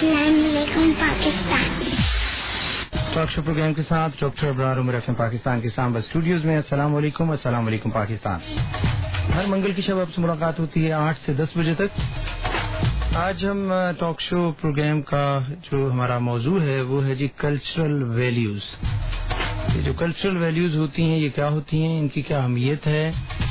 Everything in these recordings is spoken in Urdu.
अस्सलामुअलैकुम पाकिस्तान। टॉक शो प्रोग्राम के साथ डॉक्टर अबरार उमर एफएम पाकिस्तान के सांबा स्टूडियोज में। अस्सलाम वालेकुम पाकिस्तान। हर मंगल की शब आपसे मुलाकात होती है 8 से 10 बजे तक। आज हम टॉक शो प्रोग्राम का जो हमारा मौजू है वो है जी कल्चरल वैल्यूज। ये जो कल्चरल वैल्यूज होती हैं ये क्या होती हैं, इनकी क्या अहमियत है।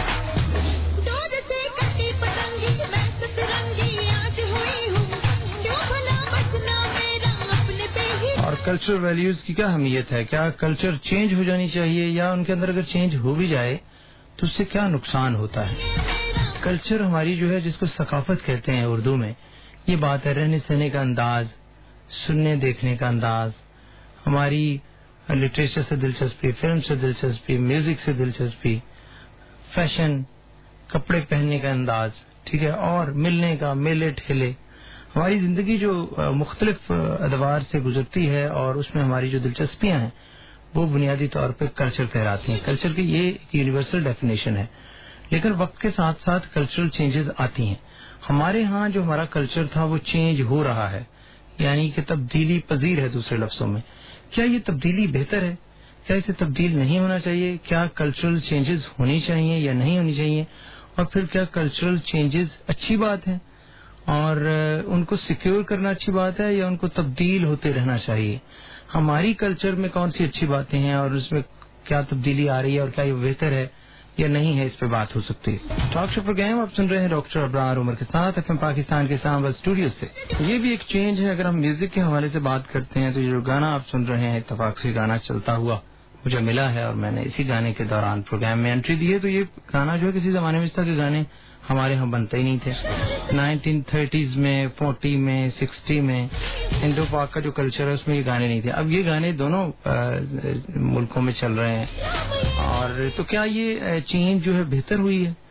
और कल्चरल वैल्यूज की क्या अहमियत है, क्या कल्चर चेंज हो जानी चाहिए या उनके अंदर अगर चेंज हो भी जाए तो उससे क्या नुकसान होता है। कल्चर हमारी जो है जिसको सकाफत कहते हैं उर्दू में, ये बात है रहने सहने का अंदाज, सुनने देखने का अंदाज, हमारी लिटरेचर से दिलचस्पी, फिल्म से दिलचस्पी, म्यूजिक से दिलचस्पी, फैशन, कपड़े पहनने का अंदाज, ठीक है, और मिलने का, मेले ठेले, हमारी जिंदगी जो मुख्तलिफ अदवार से गुजरती है और उसमें हमारी जो दिलचस्पियां हैं वो बुनियादी तौर पे कल्चर कहलाती हैं। कल्चर की ये एक यूनिवर्सल डेफिनेशन है, लेकिन वक्त के साथ साथ कल्चरल चेंजेस आती हैं। हमारे यहाँ जो हमारा कल्चर था वो चेंज हो रहा है, यानी कि तब्दीली पजीर है। दूसरे लफ्जों में, क्या ये तब्दीली बेहतर है, क्या इसे तब्दील नहीं होना चाहिए, क्या कल्चरल चेंजेस होनी चाहिए या नहीं होनी चाहिए, और फिर क्या कल्चरल चेंजेस अच्छी बात है और उनको सिक्योर करना अच्छी बात है या उनको तब्दील होते रहना चाहिए। हमारी कल्चर में कौन सी अच्छी बातें हैं और उसमें क्या तब्दीली आ रही है और क्या ये बेहतर है या नहीं है, इस पे बात हो सकती है। टॉक शो प्रोग्राम आप सुन रहे हैं डॉक्टर अबरार उमर के साथ एफएम पाकिस्तान के सांबा स्टूडियो से। ये भी एक चेंज है। अगर हम म्यूजिक के हवाले से बात करते हैं तो ये जो गाना आप सुन रहे हैं इत्तफाक से गाना चलता हुआ मुझे मिला है और मैंने इसी गाने के दौरान प्रोग्राम में एंट्री दी है। तो ये गाना जो है किसी जमाने में इस तरह के गाने हमारे यहाँ बनते ही नहीं थे। 1930s में, 40 में, 60 में इंडो पाक का जो कल्चर है उसमें ये गाने नहीं थे। अब ये गाने दोनों मुल्कों में चल रहे हैं। और तो क्या ये चेंज जो है बेहतर हुई है?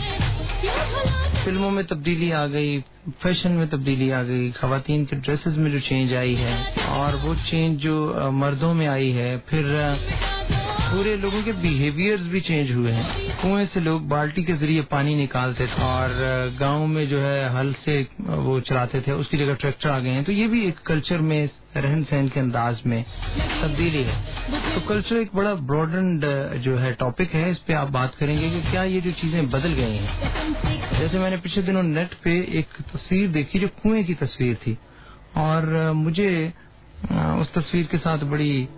फिल्मों में तब्दीली आ गई, फैशन में तब्दीली आ गई, खवातीन के ड्रेसेस में जो चेंज आई है और वो चेंज जो मर्दों में आई है, फिर पूरे लोगों के बिहेवियर्स भी चेंज हुए हैं। कुएं से लोग बाल्टी के जरिए पानी निकालते थे और गांव में जो है हल से वो चलाते थे, उसकी जगह ट्रैक्टर आ गए हैं। तो ये भी एक कल्चर में, रहन सहन के अंदाज में तब्दीली है। तो कल्चर एक बड़ा ब्रॉडन्ड जो है टॉपिक है, इस पे आप बात करेंगे कि क्या ये जो चीजें बदल गई हैं। जैसे मैंने पिछले दिनों नेट पे एक तस्वीर देखी जो कुएं की तस्वीर थी और मुझे उस तस्वीर के साथ बड़ी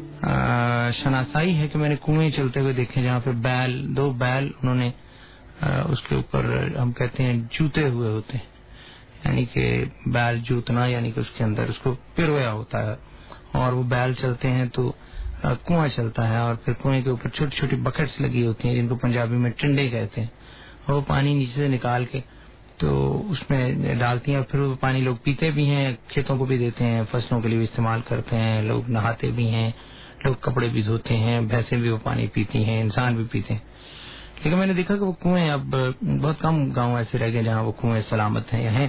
शनासाई है कि मैंने कुएं चलते हुए देखे जहाँ पे दो बैल उन्होंने उसके ऊपर हम कहते हैं जूते हुए होते हैं, यानी कि बैल जूतना, यानी कि उसके अंदर उसको पिरोया होता है और वो बैल चलते हैं तो कुआं चलता है और फिर कुएं के ऊपर छोटी छोटी बकेट्स लगी होती हैं जिनको पंजाबी में टिंडे कहते हैं। और वो पानी नीचे से निकाल के तो उसमें डालती हैं और फिर वो पानी लोग पीते भी हैं, खेतों को भी देते हैं, फसलों के लिए भी इस्तेमाल करते हैं, लोग नहाते भी हैं, लोग कपड़े भी धोते हैं, भैंसें भी वो पानी पीती हैं, इंसान भी पीते हैं। लेकिन मैंने देखा कि वो कुएं अब बहुत कम गांव ऐसे रह गए जहां वो कुएं सलामत हैं या हैं।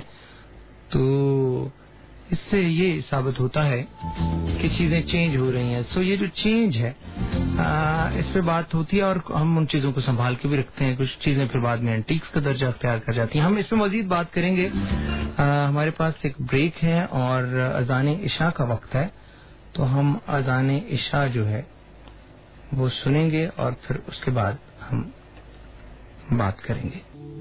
तो इससे ये साबित होता है कि चीजें चेंज हो रही हैं। सो ये जो चेंज है इस पे बात होती है और हम उन चीजों को संभाल के भी रखते हैं। कुछ चीजें फिर बाद में एंटीक्स का दर्जा अख्तियार कर जाती हैं। हम इस पे मजीद बात करेंगे। हमारे पास एक ब्रेक है और अजान इशा का वक्त है, तो हम अजान इशा जो है वो सुनेंगे और फिर उसके बाद हम बात करेंगे।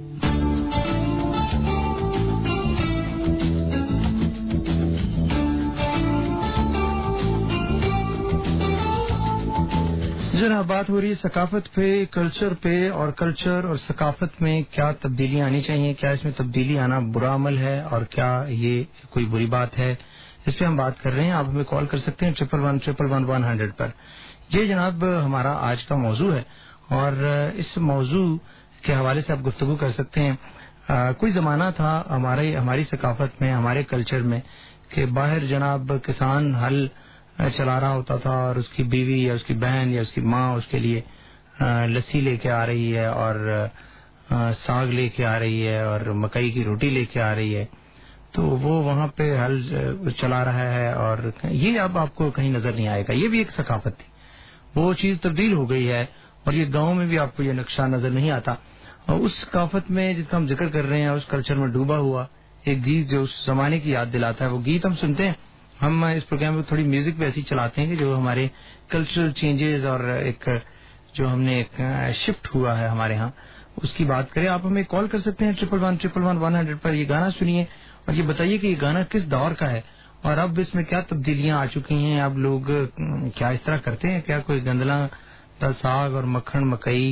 जनाब बात हो रही है सकाफत पे, कल्चर पे, और कल्चर और सकाफत में क्या तब्दीलियां आनी चाहिए, क्या इसमें तब्दीली आना बुरा अमल है और क्या ये कोई बुरी बात है, इस पे हम बात कर रहे हैं। आप हमें कॉल कर सकते हैं 111-111-100 पर। ये जनाब हमारा आज का मौजू है और इस मौजू के हवाले से आप गुफ्तगू कर सकते हैं। कोई जमाना था हमारी सकाफत में, हमारे कल्चर में कि बाहर जनाब किसान हल चला रहा होता था और उसकी बीवी या उसकी बहन या उसकी माँ उसके लिए लस्सी लेके आ रही है और साग लेके आ रही है और मकई की रोटी लेके आ रही है, तो वो वहाँ पे हल चला रहा है और ये अब आपको कहीं नजर नहीं आएगा। ये भी एक सकाफत थी, वो चीज तब्दील हो गई है और ये गांव में भी आपको ये नक्शा नजर नहीं आता। और उस सकाफत में जिसका हम जिक्र कर रहे हैं, उस कल्चर में डूबा हुआ ایک گیت جو اس زمانے کی یاد دلاتا ہے. وہ گیت ہم سنتے ہیں. ہم اس پروگرام میں تھوڑی میوزک بھی ایسی چلاتے ہیں کہ جو ہمارے کلچرل چینجز اور ایک جو ہم نے ایک شفٹ ہوا ہے ہمارے ہاں اس کی بات کریں. آپ ہمیں کال کر سکتے ہیں 11111 پر. یہ گانا سنیے اور یہ بتائیے کہ یہ گانا کس دور کا ہے اور اب اس میں کیا تبدیلیاں آ چکی ہیں. اب لوگ کیا اس طرح کرتے ہیں؟ کیا کوئی گندلا دا ساگ اور مکھن مکئی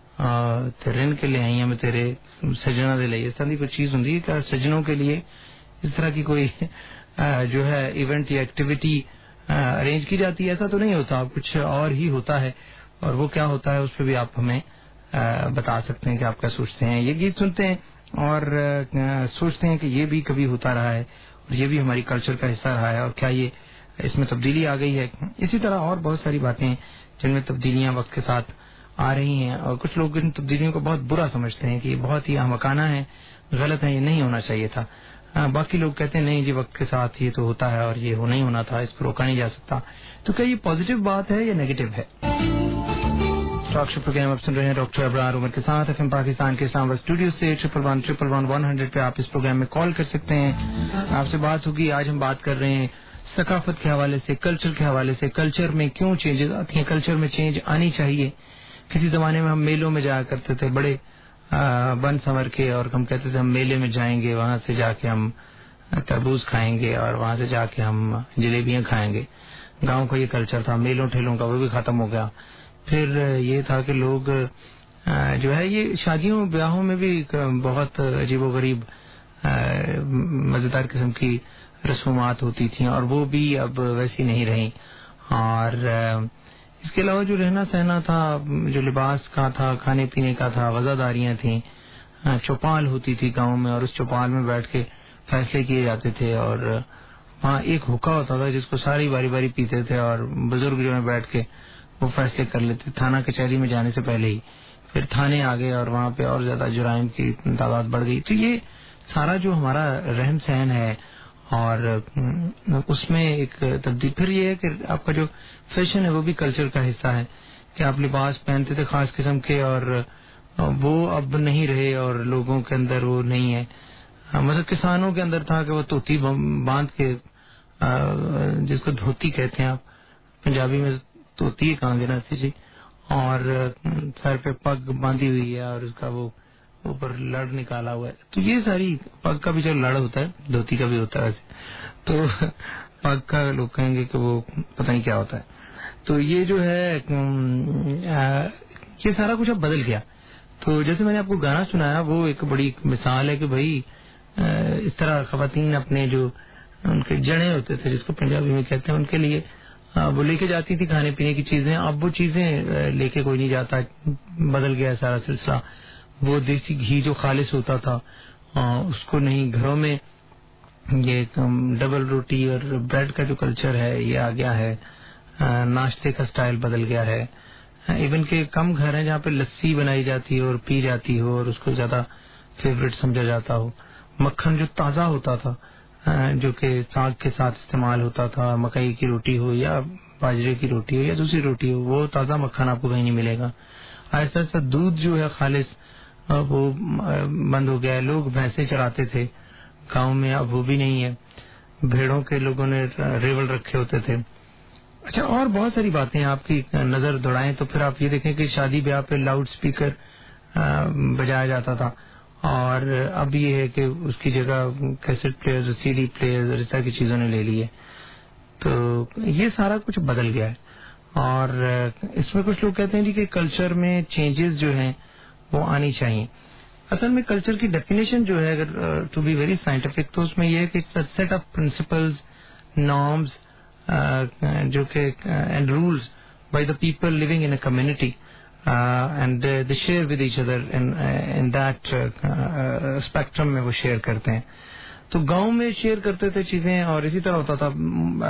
رن کے لے آئی ہیں میں تیرے سجنا دے لئے, اس طرح کی کوئی چیز ہوں گی کیا سجنوں کے لیے اس طرح کی کوئی جو ہے ایونٹ یا ایکٹیویٹی ارینج کی جاتی ہے؟ ایسا تو نہیں ہوتا, کچھ اور ہی ہوتا ہے. اور وہ کیا ہوتا ہے اس پہ بھی آپ ہمیں بتا سکتے ہیں کہ آپ کیا سوچتے ہیں. یہ گیت سنتے ہیں اور سوچتے ہیں کہ یہ بھی کبھی ہوتا رہا ہے اور یہ بھی ہماری کلچر کا حصہ رہا ہے اور کیا یہ اس میں تبدیلی آ گئی ہے. اسی طرح اور بہت ساری باتیں جن میں تبدیلیاں وقت کے ساتھ آ رہی ہیں اور کچھ لوگ ان تبدیلیوں کو بہت برا سمجھتے ہیں کہ یہ بہت ہی احمقانہ ہے, غلط ہے, یہ نہیں ہونا چاہیے تھا. باقی لوگ کہتے ہیں نہیں جی وقت کے ساتھ یہ تو ہوتا ہے اور یہ نہیں ہونا تھا, اس کو روکا نہیں جا سکتا. تو کیا یہ پازیٹیو بات ہے یا نیگیٹو ہے؟ ٹاک شو پروگرام آپ سن رہے ہیں ڈاکٹر ابرار عمر کے ساتھ FM پاکستان کے اسلام آباد اسٹوڈیو سے 11111 پہ. آپ اس پروگرام میں کال کر سکتے ہیں, آپ سے بات ہوگی. آج ہم بات کر رہے ہیں ثقافت کے حوالے سے, کلچر کے حوالے سے, کلچر میں کیوں چینجز آتی ہیں, کلچر میں چینج آنی چاہیے. کسی زمانے میں ہم میلوں میں جایا کرتے تھے بڑے بن سنور کے اور ہم کہتے تھے ہم میلے میں جائیں گے, وہاں سے جا کے ہم تربوز کھائیں گے اور وہاں سے جا کے ہم جلیبیاں کھائیں گے. گاؤں کا یہ کلچر تھا, میلوں ٹھیلوں کا وہ بھی ختم ہو گیا. پھر یہ تھا کہ لوگ جو ہے یہ شادیوں بیاہوں میں بھی بہت عجیب و غریب مزیدار قسم کی رسومات ہوتی تھیں اور وہ بھی اب ویسی نہیں رہیں. اور اس کے علاوہ جو رہنا سہنا تھا, جو لباس کا تھا, کھانے پینے کا تھا, وزاداریاں تھیں, چوپال ہوتی تھی گاؤں میں اور اس چوپال میں بیٹھ کے فیصلے کیے جاتے تھے. اور وہاں ایک حکا ہوتا تھا جس کو ساری باری باری پیتے تھے اور بزرگ جو ہے بیٹھ کے وہ فیصلے کر لیتے. تھانہ کچہری میں جانے سے پہلے ہی پھر تھانے آ گئے اور وہاں پہ اور زیادہ جرائم کی تعداد بڑھ گئی. تو یہ سارا جو ہمارا رہن سہن ہے اور اس میں ایک تبدیل. پھر یہ ہے کہ آپ کا جو فیشن ہے وہ بھی کلچر کا حصہ ہے کہ آپ لباس پہنتے تھے خاص قسم کے اور وہ اب نہیں رہے اور لوگوں کے اندر وہ نہیں ہے. مطلب کسانوں کے اندر تھا کہ وہ دھوتی باندھ کے, جس کو دھوتی کہتے ہیں آپ پنجابی میں, دھوتی کہاں گنا تھی جی, اور سر پہ پگ باندھی ہوئی ہے اور اس کا وہ اوپر لڑ نکالا ہوا ہے. تو یہ ساری پگ کا بھی جو لڑ ہوتا ہے دھوتی کا بھی ہوتا ہے ویسے, تو پگ کا لوگ کہیں گے کہ وہ پتہ نہیں کیا ہوتا ہے. تو یہ جو ہے یہ سارا کچھ اب بدل گیا. تو جیسے میں نے آپ کو گانا سنایا وہ ایک بڑی مثال ہے کہ بھائی اس طرح خواتین اپنے جو ان کے جڑیں ہوتے تھے جس کو پنجابی میں کہتے ہیں ان کے لیے وہ لے کے جاتی تھی کھانے پینے کی چیزیں. اب وہ چیزیں لے کے کوئی نہیں جاتا, بدل گیا سارا سلسلہ. وہ دیسی گھی جو خالص ہوتا تھا اس کو نہیں, گھروں میں یہ ڈبل روٹی اور بریڈ کا جو کلچر ہے یہ آ گیا ہے. ناشتے کا سٹائل بدل گیا ہے. ایون کہ کم گھر ہیں جہاں پہ لسی بنائی جاتی ہو اور پی جاتی ہو اور اس کو زیادہ فیوریٹ سمجھا جاتا ہو. مکھن جو تازہ ہوتا تھا جو کہ ساگ کے ساتھ استعمال ہوتا تھا, مکئی کی روٹی ہو یا باجرے کی روٹی ہو یا دوسری روٹی ہو, وہ تازہ مکھن آپ کو کہیں نہیں ملے گا. ایسا ایسا دودھ جو ہے خالص وہ بند ہو گیا ہے. لوگ بھینسیں چراتے تھے گاؤں میں, اب وہ بھی نہیں ہے. بھیڑوں کے لوگوں نے ریوڑ رکھے ہوتے تھے. اچھا, اور بہت ساری باتیں آپ کی نظر دوڑائیں تو پھر آپ یہ دیکھیں کہ شادی بیاہ پہ لاؤڈ اسپیکر بجایا جاتا تھا اور اب یہ ہے کہ اس کی جگہ cassette player, C D player, اس طرح کی چیزوں نے لے لی ہے. تو یہ سارا کچھ بدل گیا ہے. اور اس میں کچھ لوگ کہتے ہیں جی کہ کلچر میں چینجز جو ہیں وہ آنی چاہیے. اصل میں کلچر کی ڈیفینیشن جو ہے اگر ٹو بی ویری سائنٹیفک تو اس میں یہ ہے کہ سیٹ آف پرنسپلز, نارمز جو کہ and rules by the people living in a community and they share with each other in that spectrum میں وہ شیئر کرتے ہیں. تو گاؤں میں شیئر کرتے تھے چیزیں اور اسی طرح ہوتا تھا.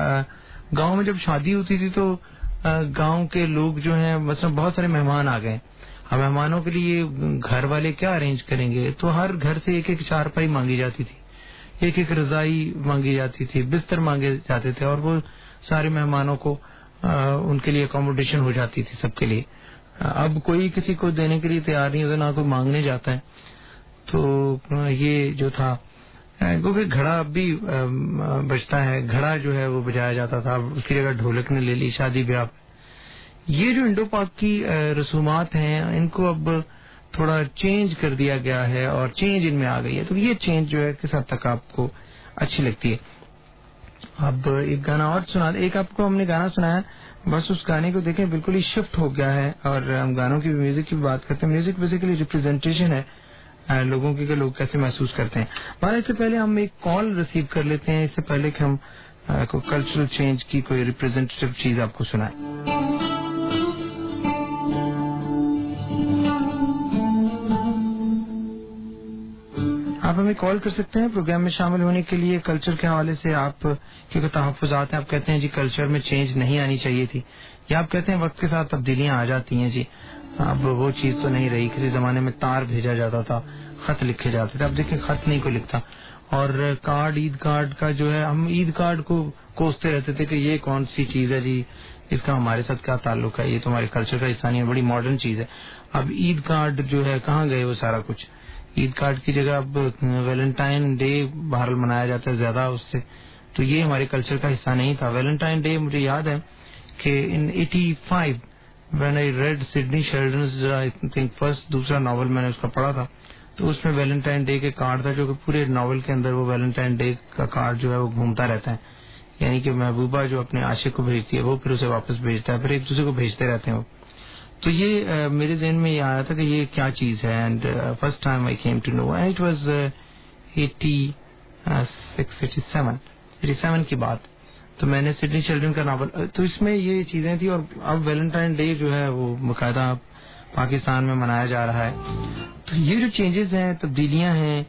گاؤں میں جب شادی ہوتی تھی تو گاؤں کے لوگ جو ہیں مثلا بہت سارے مہمان آ گئے, اب مہمانوں کے لیے گھر والے کیا ارینج کریں گے, تو ہر گھر سے ایک ایک چارپائی مانگی جاتی تھی, ایک ایک رضائی مانگی جاتی تھی, بستر مانگے جاتے تھے اور وہ سارے مہمانوں کو ان کے لیے اکوموڈیشن ہو جاتی تھی سب کے لیے. اب کوئی کسی کو دینے کے لیے تیار نہیں ہوتا, نہ کوئی مانگنے جاتا ہے. تو یہ جو تھا کیونکہ گھڑا اب بھی بجتا ہے. گھڑا جو ہے وہ بجایا جاتا تھا, اس کی جگہ ڈھولک نے لے لی شادی بیاہ. یہ جو انڈو پاک کی رسومات ہیں ان کو اب تھوڑا چینج کر دیا گیا ہے اور چینج ان میں آ گئی ہے. تو یہ چینج جو ہے کس حد تک آپ کو اچھی لگتی ہے؟ اب ایک گانا اور سنا, ایک آپ کو ہم نے گانا سنایا, بس اس گانے کو دیکھیں بالکل ہی شفٹ ہو گیا ہے. اور ہم گانوں کی میوزک کی بات کرتے ہیں. میوزک بیسیکلی ریپرزینٹیشن ہے لوگوں کی کہ لوگ کیسے محسوس کرتے ہیں. اس سے پہلے ہم ایک کال ریسیو کر لیتے ہیں, اس سے پہلے کہ ہم کلچرل چینج کی کوئی ریپرزینٹیو چیز آپ کو سنائیں. آپ ہمیں کال کر سکتے ہیں پروگرام میں شامل ہونے کے لیے. کلچر کے حوالے سے آپ کے تحفظات ہیں, آپ کہتے ہیں جی کلچر میں چینج نہیں آنی چاہیے تھی, یا آپ کہتے ہیں وقت کے ساتھ تبدیلیاں آ جاتی ہیں جی, اب وہ چیز تو نہیں رہی. کسی زمانے میں تار بھیجا جاتا تھا, خط لکھے جاتے تھے, اب دیکھیں خط نہیں کوئی لکھتا. اور کارڈ, عید کارڈ کا جو ہے, ہم عید کارڈ کو کوستے رہتے تھے کہ یہ کون سی چیز ہے جی, اس کا ہمارے ساتھ کیا تعلق ہے, یہ تو ہمارے کلچر کا حصہ نہیں ہے, بڑی ماڈرن چیز ہے. اب عید کارڈ جو ہے کہاں گئے وہ سارا کچھ. عید کارڈ کی جگہ اب ویلنٹائن ڈے بہرحال منایا جاتا ہے زیادہ اس سے, تو یہ ہمارے کلچر کا حصہ نہیں تھا. ویلنٹائن ڈے مجھے یاد ہے کہ in 85 when I read Sidney Sheldon's I think first دوسرا ناول میں نے اس کا پڑھا تھا, تو اس میں ویلنٹائن ڈے کے کارڈ تھا, جو کہ پورے ناول کے اندر وہ ویلنٹائن ڈے کا کارڈ جو ہے وہ گھومتا رہتا ہے. یعنی کہ محبوبہ جو اپنے عاشق کو بھیجتی ہے وہ پھر اسے واپس بھیجتا ہے, پھر ایک دوسرے کو بھیجتے رہتے ہیں وہ. تو یہ میرے ذہن میں یہ آیا تھا کہ یہ کیا چیز ہے. And first time I came to know, and it was 87 کی بات. تو میں نے سڈنی چلڈرن کا ناول, تو اس میں یہ چیزیں تھیں. اور اب ویلنٹائن ڈے جو ہے وہ باقاعدہ پاکستان میں منایا جا رہا ہے. تو یہ جو چینجز ہیں, تبدیلیاں ہیں,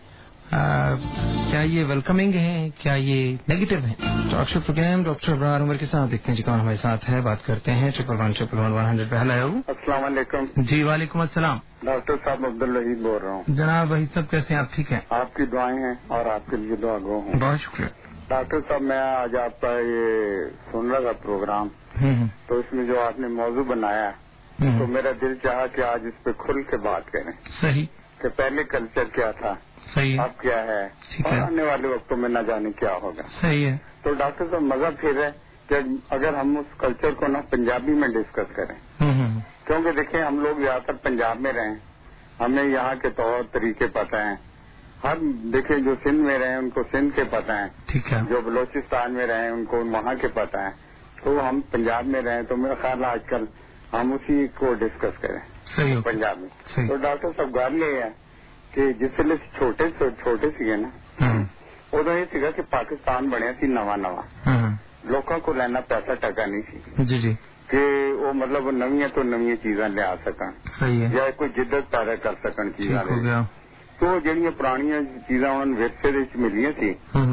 کیا یہ ویلکمنگ ہیں, کیا یہ نیگیٹو ہیں؟ Talk show program doctor Abrar Umar کے ساتھ, دیکھتے ہیں جی کون ہمارے ساتھ ہے, بات کرتے ہیں. 111 پہ ہلو. السلام علیکم. جی وعلیکم السلام. ڈاکٹر صاحب عبدالوحید بول رہا ہوں. جناب وحید صاحب کیسے ہیں آپ؟ ٹھیک ہیں, آپ کی دعائیں ہیں اور آپ کے لیے دعا گو ہوں. بہت شکریہ. ڈاکٹر صاحب میں آج آپ کا یہ سن رہا تھا پروگرام, تو اس میں جو آپ نے موضوع بنایا تو میرا دل چاہا کہ آج اس پہ کھل کے بات کریں. صحیح. کہ پہلے کلچر کیا تھا, صحیح, اب کیا ہے, اور آنے والے وقتوں میں نہ جانے کیا ہوگا. صحیح ہے. تو ڈاکٹر صاحب مزہ پھر ہے کہ اگر ہم اس کلچر کو نا پنجابی میں ڈسکس کریں, کیونکہ دیکھیں ہم لوگ زیادہ تر پنجاب میں رہیں, ہمیں یہاں کے طور طریقے پتہ ہیں. ہر دیکھیں جو سندھ میں رہے ان کو سندھ کے پتہ ہیں, ٹھیک ہے, جو بلوچستان میں رہے ان کو وہاں کے پتہ ہیں. تو ہم پنجاب میں رہیں تو میرا خیال آج کل ہم اسی کو ڈسکس کریں. صحیح, پنجاب میں. صحیح. تو ڈاکٹر صاحب گل یہ ہے کہ جس ویلے چھوٹے سیگے نا, ادو یہ سیگا کہ پاکستان بنیا سی نواں لوگوں کو لینا پیسہ ٹکا نہیں سی. جی جی. کہ وہ مطلب نویاں تو نویاں چیزاں لیا سکن, صحیح ہے, یا کوئی جدت پیدا کر سکن چیزاں. ہو گیا. تو جہاں پرانیاں چیزاں انہوں نے ورثے ملیاں سی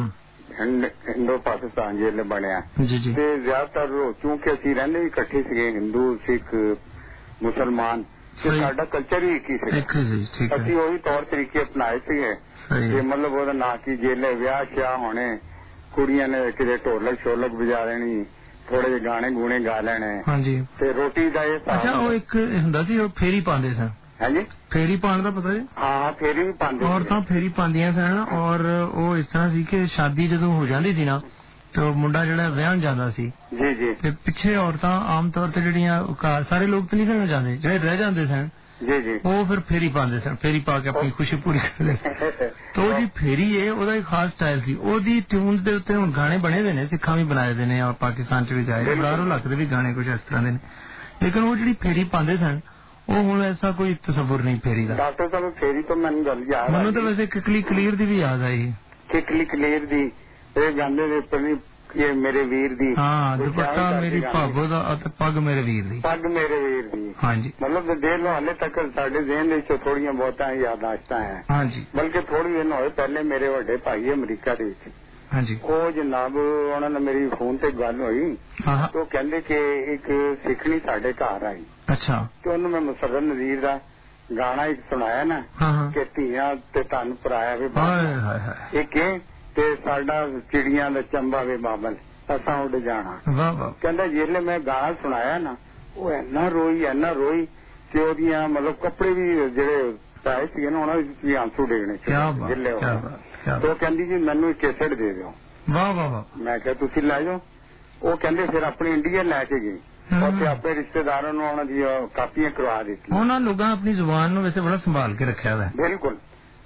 ہندو پاکستان جیل بنیا. جی جی. زیادہ تر چونکہ اسی رہنے بھی کٹھے سکے, ہندو سکھ مسلمان, ساڈا کلچر ہی ایک ہی سی. اسی وہی طور طریقے اپنائے سکے کہ مطلب وہ نہ کی جیلے ویاہ شاہ ہونے, کڑیاں نے کسی ڈھولک شولک بجا لینی, تھوڑے جہ گانے گونے گا لینے. ہاں جی. روٹی کا یہ اچھا وہ ایک ہوں سی پھیری پاندے سن. ہاں جی. پھیری پان کا پتا جی. ہاں پھیری بھی پاندے, عورتیں پھیری پاندیاں سن. اور وہ اس طرح سی کہ شادی جدو ہو جاتی تھی نا تو منڈا جہاں ویہن جانا سی, جی جی, پیچھے عورتیں عام طور سے جہاں سارے لوگ تو نہیں سن جانے, جہے رہ جاندے سن, جی جی, وہ پھر پھیری پاندے سن, پھیری پا کے اپنی خوشی پوری کر لے. تو جی پھیری ہے وہ ایک خاص سٹائل سی. وہ ٹیونز دے اتنے ہوں گانے بنے ہوئے نے, سکھاں بھی بنائے ہوئے نے, اور پاکستان چ بھی گائے, باہروں علاقے دے بھی گانے کچھ اس طرح دے. لیکن وہ جی پھیری پاندے سن وہ ہوں ایسا کوئی تصور نہیں پھیری کا. ڈاکٹر صاحب پھیری تو میں گل یاد, مجھے تو ویسے ککلی کلیئر دی بھی یاد آئی. ککلی کلیئر دی گانے یہ میرے ویر دی, ہاں دوپٹہ میری بھابو دا پگ میرے ویر دی, پگ میرے ویر دی. ہاں جی. مطلب دیر لو ہالے تک سارے ذہن تھوڑی بہت یاداشت ہیں. ہاں جی. بلکہ تھوڑی دن ہوئے پہلے میرے وڈے بھائی امریکہ دے, ہاں جی, وہ جناب انہوں نے میری فون تے گل ہوئی تو کہندے کہ ایک سکھنی ساڈے گھر آئی. اچھا. تو انہوں میں مسرت نذیر دا گانا ایک سنایا نا کہ دھیاں تے تن پرایا وے بابل, ایک ساڈا چڑیاں دا چمبا وے بابل اساں اڈ جانا. کہندا جیلے میں گانا سنایا نا وہ اینا روئی کہ وہ مطلب کپڑے بھی جڑے پائے سکے نا انہوں نے آنسو ڈگنے. तो कहती जी मैनू एक कैसेट दे दो। वाह वाह वाह। मैं क्या तुसी लै जाओ। वो कहते फिर अपनी इंडिया लैके गई और अपने रिश्तेदारों ने उन्होंने कापियां करवा दी। उन्होंने लोगों अपनी जुबान में वैसे बड़ा संभाल के रखा है। बिल्कुल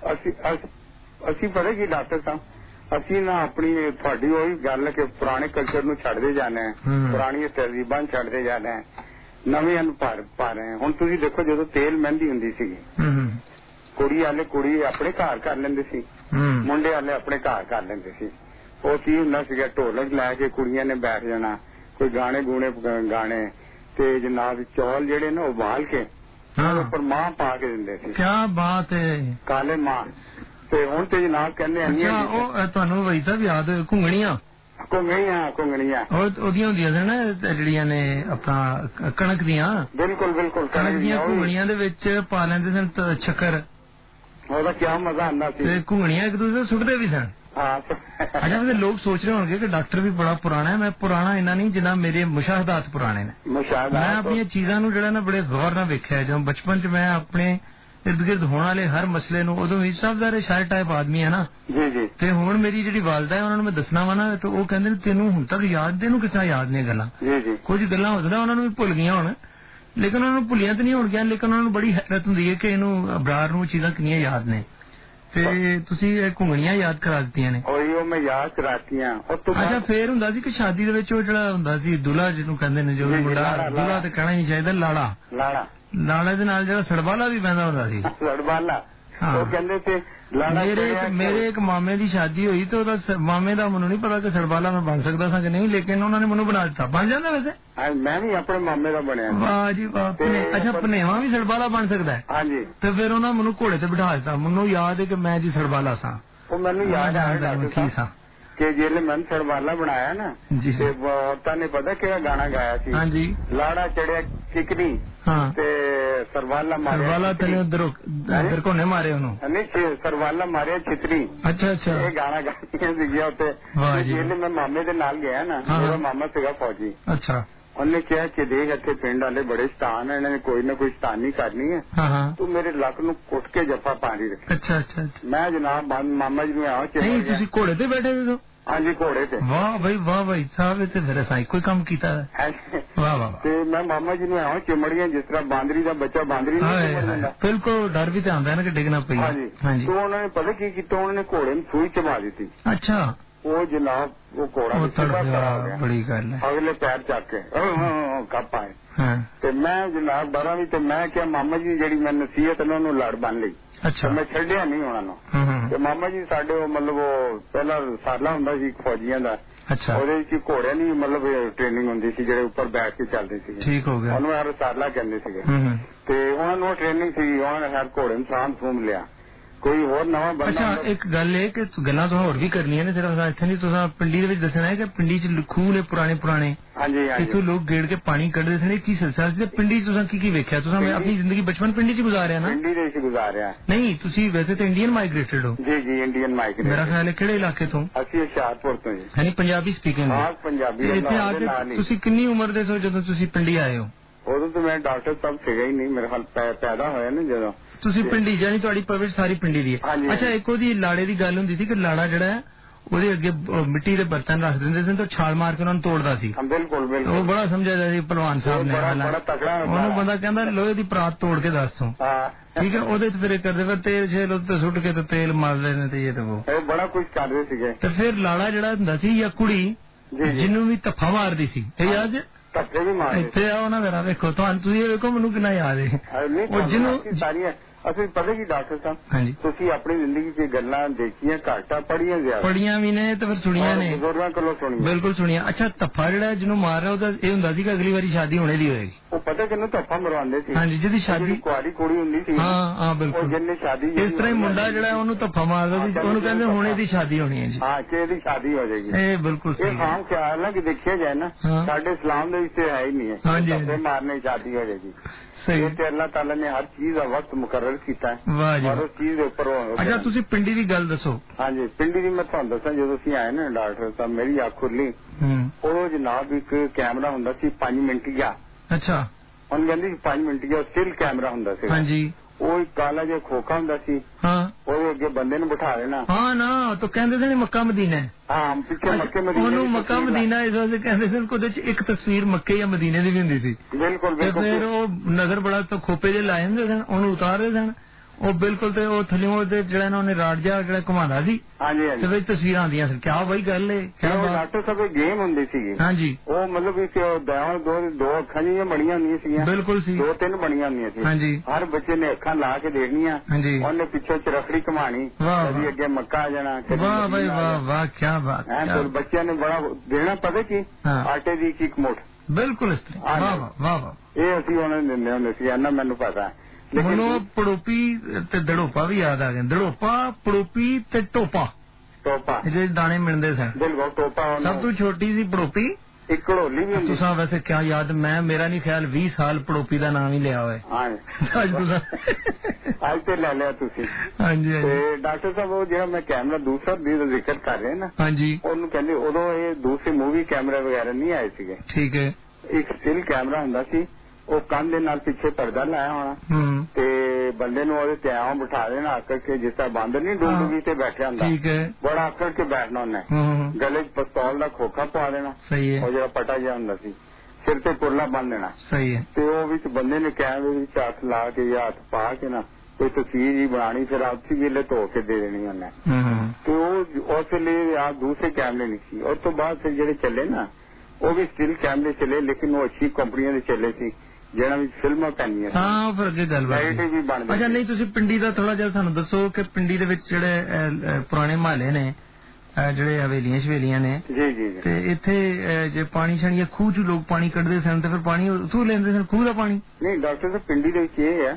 असी पता की डॉक्टर साहब असी ना अपनी थोड़ी वही गल के पुराने कल्चर नूं छड्डदे जाना है, पुरानी तहजीबां छड्डदे जाना है, नवीं पा रहे हैं। हुण तुसीं देखो जो तेल मेहंदी हुंदी सी कुड़ी वाले कुड़ी अपने घर कर लेंदे सी, मुंडे वाले अपने घर कर लेंदे सी। वो की हुंदा सीगा ढोलक लैके कुड़ियां ने बैठ जाना, कोई गाने गूने गाने ते जनाब चौल जेड़े ना उबाल के उपर मां पा के दिंदे सी। क्या बात है। काले मां ते हुण ते जनाब कहंदे तुहानू वही साहब याद होए घुंगणियां घुंगणियां ओदियां हुंदियां सी ना ਜਿਹੜੀਆਂ ਨੇ ਆਪਣਾ ਕਣਕ ਦੀਆਂ। बिल्कुल बिल्कुल कणक ਦੀਆਂ ਘੁੰਗਣੀਆਂ ਦੇ ਵਿੱਚ ਪਾ ਲੈਂਦੇ ਸਨ ਸ਼ੱਕਰ। ਉਹਦਾ ਕੀ ਮਜ਼ਾ ਆਉਂਦਾ ਸੀ। ਤੇ ਘੁੰਗਣੀਆਂ ਇੱਕ ਦੂਸਰੇ ਸੁੱਟਦੇ ਵੀ ਸਨ। अच्छा वैसे लोग सोच रहे होंगे कि डॉक्टर भी बड़ा पुराना है। मैं पुराना इन्ना नहीं जिन्ना मेरे मुशाहदात पुराने ने। मैं अपनी चीज़ों नूं जिहड़ा ना बड़े गौर नाल वेख्या। जो बचपन च मैं अपने इर्द गिर्द होने वाले हर मसले नूं उदों ही समझदार शायर टाइप आदमी है ना जी ते हुण मेरी जिहड़ी वालदा है उन्होंने मैं दसना वा ना तो वो कहंदे ने तेनू हुण तक याद तेनू किस तरह याद ने गल्लां कुछ गल्लां हो सकदा उन्होंने भी भुल गईयां होण लेकिन उन्होंने भुलियां तो नहीं होणगीयां लेकिन उन्होंने बड़ी हैरत हुंदी है कि इनू अबरार नूं चीज़ां किन्नियां याद ने। ते तुसी घुंगणियां याद करा दित्तियां ने। ओही मैं याद करातियां। अच्छा फिर हुंदा सी कि शादी दे विच ओह जिहड़ा हुंदा सी दुल्हा जिहनूं कहंदे ने जो मुंडा दुल्हा ते कहना ही चाहिदा लाड़ा लाड़ा दे नाल जिहड़ा सड़बाला भी पैंदा हुंदा सी। सड़बाला ਉਹ ਕਹਿੰਦੇ ਤੇ ਮੇਰੇ ਇੱਕ ਮਾਮੇ ਦੀ ਸ਼ਾਦੀ ਹੋਈ ਤੇ ਉਹਦਾ ਮਾਮੇ ਦਾ ਮੈਨੂੰ ਨਹੀਂ ਪਤਾ ਕਿ ਸੜਬਾਲਾ ਮੈਂ ਬਣ ਸਕਦਾ ਸਾਂ ਕਿ ਨਹੀਂ ਲੇਕਿਨ ਉਹਨਾਂ ਨੇ ਮੈਨੂੰ ਬਣਾ ਦਿੱਤਾ। ਬਣ ਜਾਂਦਾ ਵੈਸੇ। ਮੈਂ ਵੀ ਆਪਣੇ ਮਾਮੇ ਦਾ ਬਣਿਆ। ਵਾਹ ਜੀ ਵਾਹ। ਅੱਛਾ ਭਨੇਵਾ ਵੀ ਸੜਬਾਲਾ ਬਣ ਸਕਦਾ ਹੈ। ਹਾਂਜੀ। ਤੇ ਫਿਰ ਉਹਨਾਂ ਮੈਨੂੰ ਘੋੜੇ ਤੇ ਬਿਠਾ ਦਿੱਤਾ। ਮੈਨੂੰ ਯਾਦ ਹੈ ਕਿ ਮੈਂ ਜੀ ਸੜਬਾਲਾ ਸਾਂ। ਉਹ ਮੈਨੂੰ ਯਾਦ ਆ ਕੀ ਸਾਂ ਕਿ ਜਿਹੜੇ ਮੈਂ ਸੜਬਾਲਾ ਬਣਾਇਆ ਨਾ ਤੇ ਔਰਤਾਂ ਨੇ ਪਤਾ ਕਿਹੜਾ ਗਾਣਾ ਗਾਇਆ ਸੀ। ਹਾਂਜੀ। ਲਾੜਾ ਚੜਿਆ ਕਿਕਨੀ ਤੇ ਸਰਵਾਲਾ ਮਾਰਿਆ ਸਰਵਾਲਾ ਤੇਨੇ ਉਧਰ ਕੋਨੇ ਮਾਰੇ ਉਹਨੂੰ ਨਹੀਂ ਸਰਵਾਲਾ ਮਾਰਿਆ ਛਿਤਰੀ। ਅੱਛਾ ਅੱਛਾ ਇਹ ਗਾਣਾ ਗਾਇਆ ਸੀਗਾ ਉੱਤੇ। ਜਿਹੜੇ ਮੈਂ ਮਾਮੇ ਦੇ ਨਾਲ ਗਿਆ ਨਾ ਮੇਰਾ ਮਾਮਾ ਸੀਗਾ ਫੌਜੀ। ਅੱਛਾ। ਉਹਨੇ ਕਿਹਾ ਕਿ ਦੇਖ ਇੱਥੇ ਪਿੰਡ ਵਾਲੇ ਬੜੇ ਸਤਾਨ ਹੈ ਇਹਨਾਂ ਨੇ ਕੋਈ ਨਾ ਕੋਈ ਸਤਾਨੀ ਕਰਨੀ ਹੈ ਤੂੰ ਮੇਰੇ ਲੱਕ ਨੂੰ ਕੁੱਟ ਕੇ ਜੱਫਾ ਪਾਣੀ ਰੱਖੇ। ਅੱਛਾ ਅੱਛਾ। ਮੈਂ ਜਨਾਬ ਮਾਮਾ ਜੀ ਨੂੰ ਆਇਆ ਨਹੀਂ ਤੁਸੀਂ ਘੋੜੇ ਤੇ ਬੈਠੇ ਸੀ। ਹਾਂਜੀ ਘੋੜੇ ਤੇ। ਵਾਹ ਭਾਈ ਸਾਹਿਬ ਤੇ ਫਿਰ ਅਸਾਂ ਇੱਕੋ ਹੀ ਕੰਮ ਕੀਤਾ ਹੈ। ਵਾਹ ਵਾਹ। ਤੇ ਮੈਂ ਮਾਮਾ ਜੀ ਨੂੰ ਆਇਆ ਚਿਮੜੀਆਂ ਜਿਸ ਤਰ੍ਹਾਂ ਬਾਂਦਰੀ ਦਾ ਬੱਚਾ ਬਾਂਦਰੀ ਨੂੰ ਬਿਲਕੁਲ ਡਰ ਵੀ ਤੇ ਆਉਂਦਾ ਨਾ ਕਿ ਡਿੱਗਣਾ ਪਈ। ਹਾਂਜੀ ਹਾਂਜੀ। ਤੇ ਉਹਨਾਂ ਨੇ ਪਤਾ ਕੀ ਕੀਤਾ ਉਹਨਾਂ ਨੇ ਘੋੜੇ ਨੂੰ ਸੂਈ ਚਮਾ ਦਿੱਤੀ। ਅੱਛਾ। ਉਹ ਜਨਾਬ ਉਹ ਘੋੜਾ ਬੜੀ ਗੱਲ ਹੈ ਅਗਲੇ ਪੈਰ ਚੱਕ ਕੇ ਕੱਪ ਆਏ ਤੇ ਮੈਂ ਜਨਾਬ ਡਰਾਂ ਵੀ ਤੇ ਮੈਂ ਕਿਹਾ ਮਾਮਾ ਜੀ ਜਿਹੜੀ ਮੈਂ ਨਸੀਹਤ ਨੇ ਉਹਨੂੰ ਲੜ ਬਣ ਲਈ। ਅੱਛਾ। ਮੈਂ ਛੱਡਿਆ ਨਹੀਂ ਉਹਨਾਂ ਨੂੰ ਤੇ ਮਾਮਾ ਜੀ ਸਾਡੇ ਮਤਲਬ ਉਹ ਪਹਿਲਾਂ ਸਾਲਾ ਹੁੰਦਾ ਸੀ ਫੌਜੀਆਂ ਦਾ। ਅੱਛਾ। ਉਹਦੇ ਵਿੱਚ ਘੋੜਿਆਂ ਦੀ ਮਤਲਬ ਟ੍ਰੇਨਿੰਗ ਹੁੰਦੀ ਸੀ ਜਿਹੜੇ ਉੱਪਰ ਬੈਠ ਕੇ ਚੱਲਦੇ ਸੀ। ਠੀਕ ਹੋ ਗਿਆ। ਉਹਨੂੰ ਰਸਾਲਾ ਕਹਿੰਦੇ ਸੀਗੇ ਤੇ ਉਹਨਾਂ ਨੂੰ ਟ੍ਰੇਨਿੰਗ ਸੀ ਉਹਨਾਂ ਨੇ ਹਰ ਘੋੜੇ ਨੂੰ ਸਾਂਭ ਸੂੰਭ ਲਿਆ ਕੋਈ ਹੋਰ ਨਵਾਂ ਬੰਦਾ। ਅੱਛਾ ਇੱਕ ਗੱਲ ਹੈ ਕਿ ਗੱਲਾਂ ਤਾਂ ਹੋਰ ਵੀ ਕਰਨੀਆਂ ਨੇ ਸਿਰਫ ਇੱਥੇ ਨਹੀਂ ਤੁਸੀਂ ਪਿੰਡੀ ਦੇ ਵਿੱਚ ਦੱਸਣਾ ਹੈ ਕਿ ਪਿੰਡੀ ਚ ਖੂਹ ਨੇ ਪੁਰਾਣੇ ਹਾਂਜੀ ਇੱਥੋਂ ਲੋਕ ਗੇੜ ਕੇ ਪਾਣੀ ਕੱਢਦੇ ਸਨ। ਕੀ ਸਿਲਸਿਲਾ ਸੀ ਪਿੰਡੀ ਤੁਸੀਂ ਕੀ ਵਿਵੇਖਿਆ? ਤੁਸੀਂ ਆਪਣੀ ਜ਼ਿੰਦਗੀ ਬਚਪਨ ਪਿੰਡੀ ਚ ਗੁਜ਼ਾਰਿਆ ਨਾ? ਪਿੰਡੀ ਦੇ ਵਿੱਚ ਗੁਜ਼ਾਰਿਆ। ਨਹੀਂ ਤੁਸੀਂ ਵੈਸੇ ਤਾਂ ਇੰਡੀਅਨ ਮਾਈਗ੍ਰੇਟਡ ਹੋ। ਜੀ ਜੀ ਇੰਡੀਅਨ ਮਾਈਗ੍ਰੇਟਡ। ਮੇਰਾ ਖਿਆਲ ਹੈ ਕਿਹੜੇ ਇਲਾਕੇ ਤੋਂ? ਅਸੀਂ ਹੁਸ਼ਿਆਰਪੁਰ ਤੋਂ ਜੀ। ਯਾਨੀ ਪੰਜਾਬੀ ਸਪੀਕਿੰਗ। ਹਾਂ ਪੰਜਾਬੀ। ਇੱਥੇ ਆ ਕੇ ਤੁਸੀਂ ਕਿੰਨੀ ਉਮਰ ਦੇ ਸੋ ਜਦੋਂ ਤੁਸੀਂ ਪਿੰਡੀ ਆਏ ਹੋ? ਉਦੋਂ ਤਾਂ ਮੈਂ ਡਾਕਟਰ ਸਾਹਿਬ ਸੀਗਾ ਹੀ ਨਹੀਂ ਮੇਰੇ ਖਿਆਲ ਪੈਦਾ ਹੋਇਆ ਨਾ ਜਦੋਂ। ਤੁਸੀਂ ਪਿੰਡੀ ਜਾਨੀ ਤੁਹਾਡੀ ਪਰਵਰਿਸ਼ ਸਾਰੀ ਪਿੰਡੀ ਦੀ ਹੈ। ਅੱਛਾ ਇੱਕ ਉਹਦੀ ਲਾੜੇ ਦੀ ਗੱਲ ਹੁੰਦੀ ਸੀ ਕਿ ਲਾੜਾ ਜਿਹੜਾ ਹੈ ਉਹਦੇ ਅੱਗੇ ਮਿੱਟੀ ਦੇ ਬਰਤਨ ਰੱਖ ਦਿੰਦੇ ਸੀ ਤਾਂ ਛਾਲ ਮਾਰ ਕੇ ਉਹਨਾਂ ਨੂੰ ਤੋੜਦਾ ਸੀ। ਬਿਲਕੁਲ ਬਿਲਕੁਲ। ਉਹ ਬੜਾ ਸਮਝਿਆ ਸੀ ਪਹਿਲਵਾਨ ਸਾਹਿਬ ਨੇ। ਉਹਨੂੰ ਬੰਦਾ ਕਹਿੰਦਾ ਲੋਹੇ ਦੀ ਪਰਾਤ ਤੋੜ ਕੇ ਦੱਸ ਤੂੰ ਠੀਕ ਹੈ ਉਹਦੇ ਤੇ ਫਿਰ ਕਰਦੇ ਫਿਰ ਤੇਲ ਛੇਲ ਉੱਤੇ ਸੁੱਟ ਕੇ ਤੇ ਤੇਲ ਮਾਰਦੇ ਨੇ ਤੇ ਇਹ ਤੇ ਉਹ ਬੜਾ ਕੁਝ ਕਰਦੇ ਸੀਗੇ। ਤੇ ਫਿਰ ਲਾੜਾ ਜਿਹੜਾ ਹੁੰਦਾ ਸੀ ਜਾਂ ਕੁੜੀ ਜਿਹਨੂੰ ਵੀ ਧੱਫਾ ਮਾਰਦੀ ਸੀ ਇਹ ਯਾਦ ਧੱਫੇ ਵੀ ਮਾਰਦੇ ਇੱਥੇ ਆ ਉਹਨਾਂ ਦਾ ਵੇਖੋ ਤੁਹਾਨੂੰ ਤੁਸੀਂ ਇਹ ਵੇਖੋ ਮੈਨੂੰ ਕਿੰਨਾ ਯਾਦ ਹੈ ਉਹ ਜਿਹਨੂੰ ਸਾਰੀਆਂ ਅਸੀਂ ਪਤਾ ਕੀ ਡਾਕਟਰ ਸਾਹਿਬ ਹਾਂਜੀ ਤੁਸੀਂ ਆਪਣੀ ਜ਼ਿੰਦਗੀ ਚ ਗੱਲਾਂ ਦੇਖੀਆਂ ਘਾਟਾ ਪੜੀਆਂ ਜ਼ਿਆਦਾ ਪੜੀਆਂ ਵੀ ਨੇ ਤੇ ਫਿਰ ਸੁਣੀਆਂ ਨੇ ਬਜ਼ੁਰਗਾਂ ਕੋਲੋਂ ਸੁਣੀਆਂ ਬਿਲਕੁਲ ਸੁਣੀਆਂ। ਅੱਛਾ ਧੱਫਾ ਜਿਹੜਾ ਜਿਹਨੂੰ ਮਾਰ ਰਿਹਾ ਉਹਦਾ ਇਹ ਹੁੰਦਾ ਸੀ ਕਿ ਅਗਲੀ ਵਾਰੀ ਸ਼ਾਦੀ ਹੋਣੇ ਦੀ ਹੋਏਗੀ। ਉਹ ਪਤਾ ਕਿਹਨੂੰ ਧੱਫਾ ਮਰਵਾਉਂਦੇ ਸੀ? ਹਾਂਜੀ ਜਿਹਦੀ ਸ਼ਾਦੀ ਕੁਆਰੀ ਕੁੜੀ ਹੁੰਦੀ ਸੀ। ਹਾਂ ਹਾਂ ਬਿਲਕੁਲ। ਜਿਹਨੇ ਸ਼ਾਦੀ ਇਸ ਤਰ੍ਹਾਂ ਹੀ ਮੁੰਡਾ ਜਿਹੜਾ ਉਹਨੂੰ ਧੱਫਾ ਮਾਰਦਾ ਸੀ ਉਹਨੂੰ ਕਹਿੰਦੇ ਹੁਣ ਇਹਦੀ ਸ਼ਾਦੀ ਹੋਣੀ ਹੈ ਜੀ। ਹਾਂ ਕਿ ਇਹਦੀ ਸ਼ਾਦੀ ਹੋ ਜਾਏਗੀ। ਇਹ ਬਿਲਕੁਲ ਸਹੀ। ਇਹ ਆਮ ਖਿਆਲ ਹੈ ਕਿ ਦੇਖਿਆ ਜਾਏ ਨਾ ਸਾਡੇ ਇਸਲਾਮ ਦੇ ਵਿੱਚ ਹੈ ਹੀ ਨਹੀਂ ਹੈ ਧੱਫੇ ਮਾਰਨੇ ਸ਼ਾਦੀ ਹੋ ਜਾਏਗੀ। ਸਹੀ। ਅੱਲਾਹ ਤਾਲਾ ਨੇ ਹਰ ਚੀਜ਼ ਦਾ ਵਕਤ ਮੁਕਰਰ ਕੀਤਾ ਹੈ। ਵਾਹ ਜੀ। ਔਰ ਉਸ ਚੀਜ਼ ਦੇ ਉੱਪਰ ਅੱਛਾ ਤੁਸੀਂ ਪਿੰਡੀ ਦੀ ਗੱਲ ਦੱਸੋ। ਹਾਂਜੀ ਪਿੰਡੀ ਦੀ ਮੈਂ ਤੁਹਾਨੂੰ ਦੱਸਾਂ ਜਦੋਂ ਅਸੀਂ ਆਏ ਨਾ ਡਾਕਟਰ ਸਾਹਿਬ ਮੇਰੀ ਅੱਖ ਖੁੱਲੀ ਉਹ ਜਨਾਬ ਇੱਕ ਕੈਮਰਾ ਹੁੰਦਾ ਸੀ 5 ਮਿੰਟੀਆ। ਅੱਛਾ। ਉਹਨੂੰ ਕਹਿੰਦੇ ਸੀ 5 ਮਿੰਟੀਆ ਸਟਿਲ ਕੈਮਰਾ ਹੁੰਦਾ ਸੀ। ਹਾਂਜੀ। ਉਹ ਕਾਲਾ ਜਿਹਾ ਖੋਖਾ ਹੁੰਦਾ ਸੀ। ਹਾਂ, ਉਹਦੇ ਅੱਗੇ ਬੰਦੇ ਨੂੰ ਬਿਠਾ ਦੇਣਾ। ਹਾਂ ਨਾ, ਤਾਂ ਕਹਿੰਦੇ ਸੀ ਮੱਕਾ ਮਦੀਨਾ। ਹਾਂ, ਪਿੱਛੇ ਮੱਕੇ ਮਦੀਨੇ, ਉਹਨੂੰ ਮੱਕਾ ਮਦੀਨਾ ਇਸ ਵਾਸਤੇ ਕਹਿੰਦੇ ਸੀ, ਉਹਦੇ ਚ ਇੱਕ ਤਸਵੀਰ ਮੱਕੇ ਜਾਂ ਮਦੀਨੇ ਦੀ ਵੀ ਹੁੰਦੀ ਸੀ। ਬਿਲਕੁਲ ਤੇ ਫਿਰ ਉਹ ਨਜ਼ਰ ਬੜਾ ਤੋਂ ਖੋਪੇ ਜੇ ਲਾਏ ਹੁੰਦੇ ਸਨ, ਉਹਨੂੰ ਉਤਾਰਦੇ ਸਨ ਉਹ ਬਿਲਕੁਲ, ਤੇ ਉਹ ਥੱਲਿਓਂ ਜਿਹੜਾ ਇਹਨਾਂ ਨੇ ਰਾਡ ਜਿਹਾ ਜਿਹੜਾ ਘੁਮਾਉਂਦਾ ਸੀ। ਹਾਂਜੀ ਹਾਂਜੀ। ਤੇ ਵਿੱਚ ਤਸਵੀਰਾਂ ਆਉਂਦੀਆਂ ਸਨ। ਕਿਆ ਬਾਈ ਗੱਲ ਹੈ, ਕਿਆ ਡਾਕਟਰ ਸਾਹਿਬ ਗੇਮ ਹੁੰਦੀ ਸੀ। ਹਾਂਜੀ, ਉਹ ਮਤਲਬ ਦੋ ਅੱਖਾਂ ਜਿਹੀਆਂ ਬਣੀਆਂ ਹੁੰਦੀਆਂ ਸੀਗੀਆਂ। ਬਿਲਕੁਲ ਸੀ, 2-3 ਬਣੀਆਂ ਹੁੰਦੀਆਂ ਸੀ। ਹਾਂਜੀ, ਹਰ ਬੱਚੇ ਨੇ ਅੱਖਾਂ ਲਾ ਕੇ ਦੇਖਣੀਆਂ। ਹਾਂਜੀ, ਉਹਨੇ ਪਿੱਛੇ ਚਰਖੜੀ ਘੁਮਾਣੀ, ਕਦੀ ਅੱਗੇ ਮੱਕਾ ਆ ਜਾਣਾ। ਵਾਹ ਬਾਈ ਵਾਹ ਵਾਹ, ਕਿਆ ਬਾਤ ਹੈ। ਬੱਚਿਆਂ ਨੇ ਬੜਾ ਦੇਣਾ, ਪਤਾ ਕੀ, ਆਟੇ ਦੀ ਇੱਕ ਮੁੱਠ, ਬਿਲਕੁਲ ਇਸ ਤਰ੍ਹਾਂ। ਵਾਹ ਵਾਹ ਵਾਹ ਵਾਹ, ਇਹ ਅਸੀਂ ਉਹਨਾਂ ਨੂੰ ਦਿੰਦੇ ਹੁੰਦੇ ਸੀ। ਇਹਨਾਂ ਮੈਨੂੰ ਪਤਾ। ਹੁਣ ਉਹ ਪੜੋਪੀ ਤੇ ਦੜੋਪਾ ਵੀ ਯਾਦ ਆ ਗਏ। ਦੜੋਪਾ, ਪੜੋਪੀ ਤੇ ਟੋਪਾ ਜਿਹੜੇ ਦਾਣੇ ਮਿਲਦੇ ਸਨ। ਬਿਲਕੁਲ, ਟੋਪਾ ਸਭ ਤੋਂ ਛੋਟੀ ਸੀ ਪੜੋਪੀ। ਇੱਕ ਘੜੋਲੀ ਵੀ ਹੁੰਦੀ। ਤੁਸੀਂ ਵੈਸੇ ਕਿਆ ਯਾਦ, ਮੇਰਾ ਨਹੀਂ ਖਿਆਲ 20 ਸਾਲ ਪੜੋਪੀ ਦਾ ਨਾਮ ਹੀ ਲਿਆ ਹੋਇਆ। ਅੱਜ ਤੇ ਲੈ ਲਿਆ ਤੁਸੀਂ। ਹਾਂਜੀ ਹਾਂਜੀ। ਤੇ ਡਾਕਟਰ ਸਾਹਿਬ ਉਹ ਜਿਹੜਾ ਮੈਂ ਕੈਮਰਾ ਦੂਸਰਾ ਦਾ ਜ਼ਿਕਰ ਕਰ ਰਿਹਾ ਨਾ, ਹਾਂਜੀ, ਉਹਨੂੰ ਕਹਿੰਦੇ ਉਦੋਂ ਇਹ ਦੂਸਰੇ ਮੂਵੀ ਕੈਮਰਾ ਵਗੈਰਾ ਨਹੀਂ ਆਏ ਸੀਗੇ। ਠੀਕ ਹੈ। ਇੱਕ ਸਟਿਲ ਕੈਮਰਾ ਹੁੰਦਾ ਸੀ, ਉਹ ਕੰਨ ਦੇ ਨਾਲ ਪਿੱਛੇ ਪਰਦਾ ਲਾਇਆ ਹੋਣਾ, ਤੇ ਬੰਦੇ ਨੂੰ ਉਹਦੇ ਤੇ ਆਉਂ ਬਿਠਾ ਦੇਣਾ, ਆਕੜ ਕੇ, ਜਿਸ ਤਰ੍ਹਾਂ ਬਾਂਦਰ ਨਹੀਂ ਡੂੰਗੀ ਤੇ ਬੈਠਿਆ ਹੁੰਦਾ, ਠੀਕ ਹੈ, ਬੜਾ ਆਕੜ ਕੇ ਬੈਠਣਾ ਉਹਨੇ। ਗਲੇ 'ਚ ਪਿਸਤੌਲ ਦਾ ਖੋਖਾ ਪਾ ਦੇਣਾ। ਸਹੀ ਹੈ। ਉਹ ਜਿਹੜਾ ਪਟਾ ਜਿਹਾ ਹੁੰਦਾ ਸੀ, ਸਿਰ ਤੇ ਕੁਰਲਾ ਬੰਨ ਦੇਣਾ। ਸਹੀ ਹੈ। ਤੇ ਉਹ ਵਿੱਚ ਬੰਦੇ ਨੇ ਕੈਮਰੇ ਵਿੱਚ ਹੱਥ ਲਾ ਕੇ ਜਾਂ ਹੱਥ ਪਾ ਕੇ ਨਾ ਕੋਈ ਤਸਵੀਰ ਹੀ ਬਣਾਣੀ, ਫਿਰ ਆਪਸੀ ਵੇਲੇ ਧੋ ਕੇ ਦੇ ਦੇਣੀ ਉਹਨੇ। ਤੇ ਉਹ ਉਸ ਲਈ ਆ ਦੂਸਰੇ ਕੈਮਰੇ ਨਹੀਂ ਸੀ। ਉਸ ਤੋਂ ਬਾਅਦ ਫਿਰ ਜਿਹੜੇ ਚੱਲੇ ਨਾ, ਉਹ ਵੀ ਸਟਿਲ ਕੈਮਰੇ ਚੱਲੇ, ਲੇਕਿਨ ਉਹ ਅੱਛੀ ਕੰਪਨੀਆਂ ਦੇ ਚੱਲੇ ਸੀ, ਜਿਹਨਾਂ ਵਿੱਚ ਫਿਲਮਾਂ ਪੈਂਦੀਆਂ। ਹਾਂ, ਫਿਰ ਅੱਗੇ ਗੱਲਬਾਤ ਵੀ ਬਣਦੀ। ਅੱਛਾ, ਨਹੀਂ ਤੁਸੀਂ ਪਿੰਡੀ ਦਾ ਥੋੜਾ ਜਿਹਾ ਸਾਨੂੰ ਦੱਸੋ ਕਿ ਪਿੰਡੀ ਦੇ ਵਿੱਚ ਜਿਹੜੇ ਪੁਰਾਣੇ ਮਹੱਲੇ ਨੇ, ਜਿਹੜੇ ਹਵੇਲੀਆਂ ਨੇ, ਜੀ ਜੀ, ਤੇ ਇੱਥੇ ਜੇ ਪਾਣੀ ਛਾਣੀ ਖੂਹ 'ਚ ਲੋਕ ਪਾਣੀ ਕੱਢਦੇ ਸਨ, ਤੇ ਫਿਰ ਪਾਣੀ ਉੱਥੋਂ ਲੈਂਦੇ ਸਨ, ਖੂਹ ਦਾ ਪਾਣੀ? ਨਹੀਂ ਡਾਕਟਰ ਸਾਹਿਬ, ਪਿੰਡੀ ਦੇ ਵਿੱਚ ਇਹ ਹੈ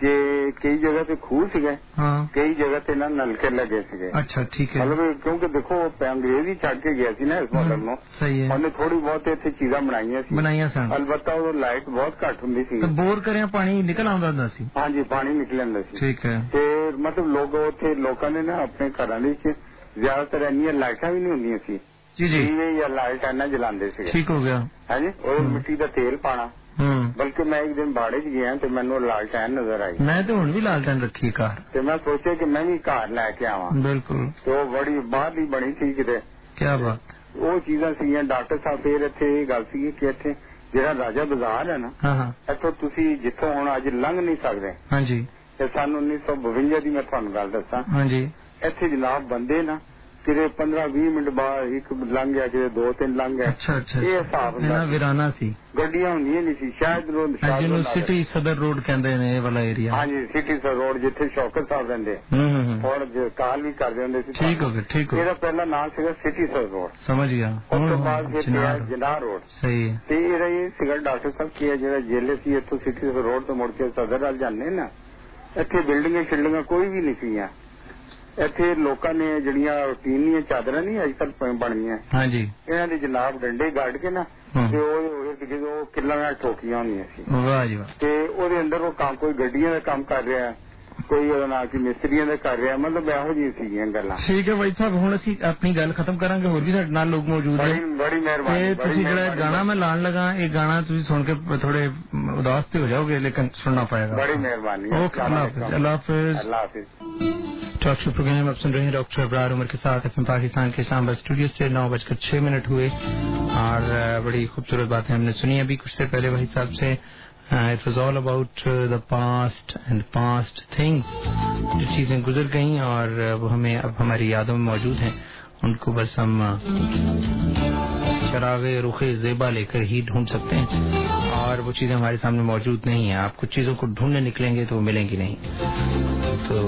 ਕਿ ਕਈ ਜਗ੍ਹਾ ਤੇ ਖੂਹ ਸੀਗੇ, ਕਈ ਜਗ੍ਹਾ ਤੇ ਨਾ ਨਲਕੇ ਲੱਗੇ ਸੀਗੇ। ਅੱਛਾ, ਠੀਕ ਹੈ। ਮਤਲਬ ਕਿਉਂਕਿ ਦੇਖੋ ਅੰਗਰੇਜ਼ ਹੀ ਛੱਡ ਕੇ ਗਿਆ ਸੀ ਨਾ ਇਸ ਮਾਡਲ ਨੂੰ। ਸਹੀ ਹੈ। ਉਹਨੇ ਥੋੜੀ ਬਹੁਤ ਇੱਥੇ ਚੀਜ਼ਾਂ ਬਣਾਈਆਂ ਸਨ। ਅਲਬੱਤਾ ਉਹ ਲਾਈਟ ਬਹੁਤ ਘੱਟ ਹੁੰਦੀ ਸੀ। ਤੇ ਬੋਰ ਕਰਿਆ ਪਾਣੀ ਨਿਕਲ ਆਉਂਦਾ ਹੁੰਦਾ ਸੀ? ਹਾਂਜੀ, ਪਾਣੀ ਨਿਕਲ ਆਉਂਦਾ ਸੀ। ਠੀਕ ਹੈ। ਤੇ ਮਤਲਬ ਲੋਕ ਉੱਥੇ ਲੋਕਾਂ ਨੇ ਨਾ ਆਪਣੇ ਘਰਾਂ ਦੇ ਵਿੱਚ ਜ਼ਿਆਦਾਤਰ ਇੰਨੀਆਂ ਲਾਈਟਾਂ ਵੀ ਨਹੀਂ ਹੁੰਦੀਆਂ ਸੀ। ਜੀ ਜੀ, ਜਾਂ ਲਾਈਟ ਇੰਨਾ ਜਲਾਉਂਦੇ ਸੀ। ਠੀਕ ਹੋ ਗਿਆ। ਹਾਂਜੀ, ਉਹ ਮਿੱਟੀ ਦਾ ਤੇਲ ਪਾਣਾ। ਬਲਕਿ ਮੈਂ ਇੱਕ ਦਿਨ ਬਾੜੇ 'ਚ ਗਿਆ ਤੇ ਮੈਨੂੰ ਲਾਲਟੈਨ ਨਜ਼ਰ ਆਈ। ਮੈਂ ਤੇ ਹੁਣ ਵੀ ਲਾਲਟੈਨ ਰੱਖੀ ਘਰ, ਤੇ ਮੈਂ ਸੋਚਿਆ ਕਿ ਮੈਂ ਵੀ ਘਰ ਲੈ ਕੇ ਆਵਾਂ। ਬਿਲਕੁਲ। ਤੇ ਉਹ ਬੜੀ ਬਾਹਰਲੀ ਬਣੀ ਸੀ ਕਿਤੇ। ਕਿਆ ਬਾਤ। ਉਹ ਚੀਜ਼ਾਂ ਸੀਗੀਆਂ ਡਾਕਟਰ ਸਾਹਿਬ। ਫਿਰ ਇੱਥੇ ਇਹ ਗੱਲ ਸੀ ਕਿ ਇੱਥੇ ਜਿਹੜਾ ਰਾਜਾ ਬਾਜ਼ਾਰ ਹੈ ਨਾ, ਇੱਥੋਂ ਤੁਸੀਂ ਜਿੱਥੋਂ ਹੁਣ ਅੱਜ ਲੰਘ ਨਹੀਂ ਸਕਦੇ। ਹਾਂਜੀ। ਤੇ ਸਾਨੂੰ 1952 ਦੀ ਮੈਂ ਤੁਹਾਨੂੰ ਗੱਲ ਦੱਸਾਂ। ਹਾਂਜੀ। ਇੱਥੇ ਜਨਾਬ ਬੰਦੇ ਨਾ ਕਿਤੇ 15-20 ਮਿੰਟ ਬਾਅਦ ਇੱਕ ਲੰਘ ਗਿਆ, ਕਿਤੇ 2-3 ਲੰਘ ਗਿਆ। ਅੱਛਾ ਅੱਛਾ, ਇਹ ਹਿਸਾਬ ਹੁੰਦਾ। ਵੀਰਾਨਾ ਸੀ, ਗੱਡੀਆਂ ਹੁੰਦੀਆਂ ਨਹੀਂ ਸੀ। ਸ਼ਾਇਦ ਜਿਹਨੂੰ ਸਿਟੀ ਸਦਰ ਰੋਡ ਕਹਿੰਦੇ ਨੇ, ਇਹ ਵਾਲਾ ਏਰੀਆ। ਹਾਂਜੀ, ਸਿਟੀ ਸਦਰ ਰੋਡ, ਜਿੱਥੇ ਸ਼ੌਕਤ ਸਾਹਿਬ ਰਹਿੰਦੇ, ਔਰ ਕਾਲ ਵੀ ਕਰਦੇ ਹੁੰਦੇ ਸੀ। ਠੀਕ ਹੋ ਗਿਆ, ਠੀਕ ਹੋ ਗਿਆ। ਇਹਦਾ ਪਹਿਲਾ ਨਾਮ ਸੀਗਾ ਸਿਟੀ ਸਦਰ ਰੋਡ। ਸਮਝ ਗਿਆ। ਉਸ ਤੋਂ ਬਾਅਦ ਫਿਰ ਜਨਾਹ ਰੋਡ। ਸਹੀ ਹੈ। ਤੇ ਇਹਦਾ ਇਹ ਸੀਗਾ ਡਾਕਟਰ ਸਾਹਿਬ ਕੀ ਹੈ, ਜਿਹੜਾ ਜੇਲੇ ਸੀ ਇੱਥੋਂ ਸਿਟੀ ਸਦਰ ਰੋਡ ਤੋਂ ਮੁੜ ਕੇ ਸਦਰ ਵੱਲ ਜਾਂਦੇ ਨਾ, ਇੱਥੇ ਬਿਲਡਿੰਗਾਂ ਕੋਈ ਵੀ ਨਹੀਂ ਸੀਗੀਆਂ। ਇੱਥੇ ਲੋਕਾਂ ਨੇ ਜਿਹੜੀਆਂ ਟੀਨ ਦੀਆਂ ਚਾਦਰਾਂ ਨਹੀਂ ਅੱਜ ਕੱਲ ਬਣੀਆਂ, ਹਾਂਜੀ, ਇਹਨਾਂ ਦੇ ਜਨਾਬ ਡੰਡੇ ਗੱਡ ਕੇ ਨਾ, ਤੇ ਉਹ ਕਿੱਲਾਂ ਨਾਲ ਠੋਕੀਆਂ ਹੁੰਦੀਆਂ ਸੀ। ਵਾਹ ਜੀ ਵਾਹ। ਤੇ ਉਹਦੇ ਅੰਦਰ ਉਹ ਕੰਮ, ਕੋਈ ਗੱਡੀਆਂ ਦਾ ਕੰਮ ਕਰ ਰਿਹਾ, ਕੋਈ ਉਹਦਾ ਨਾਲ ਕਿ ਮਿਸਤਰੀਆਂ ਦਾ ਕਰ ਰਿਹਾ, ਮਤਲਬ ਇਹੋ ਜਿਹੀਆਂ ਸੀਗੀਆਂ ਗੱਲਾਂ। ਠੀਕ ਹੈ ਬਾਈ ਸਾਹਿਬ, ਹੁਣ ਅਸੀਂ ਆਪਣੀ ਗੱਲ ਖਤਮ ਕਰਾਂਗੇ। ਹੋਰ ਵੀ ਸਾਡੇ ਨਾਲ ਲੋਕ ਮੌਜੂਦ ਨੇ। ਬੜੀ ਮਿਹਰਬਾਨੀ। ਤੁਸੀਂ ਜਿਹੜਾ ਗਾਣਾ ਮੈਂ ਲਾਉਣ ਲੱਗਾ, ਇਹ ਗਾਣਾ ਤੁਸੀਂ ਸੁਣ ਕੇ ਥੋੜੇ ਉਦਾਸ ਤੇ ਹੋ ਜਾਓਗੇ, ਲੇਕਿਨ ਸੁਣਨਾ पड़ेगा। बड़ी मेहरबानी। ओके, अल्लाह हाफिज। अल्लाह हाफिज। टॉक शो प्रोग्राम आप सुन रहे हैं डॉक्टर अबरार उमर के साथ FM पाकिस्तान के इस्लामाबाद स्टूडियो से 9:06 हुए और बड़ी खूबसूरत बातें हमने सुनी अभी कुछ देर पहले वही साहब से। It was all about the past and past things, जो चीजें गुजर गई और वो हमें अब हमारी यादों में मौजूद हैं, उनको बस हम चरागे रुखे ज़ेबा लेकर ही ढूंढ सकते हैं और वो चीजें हमारे सामने मौजूद नहीं है। आप कुछ चीजों को ढूंढने निकलेंगे तो वो मिलेंगी नहीं। तो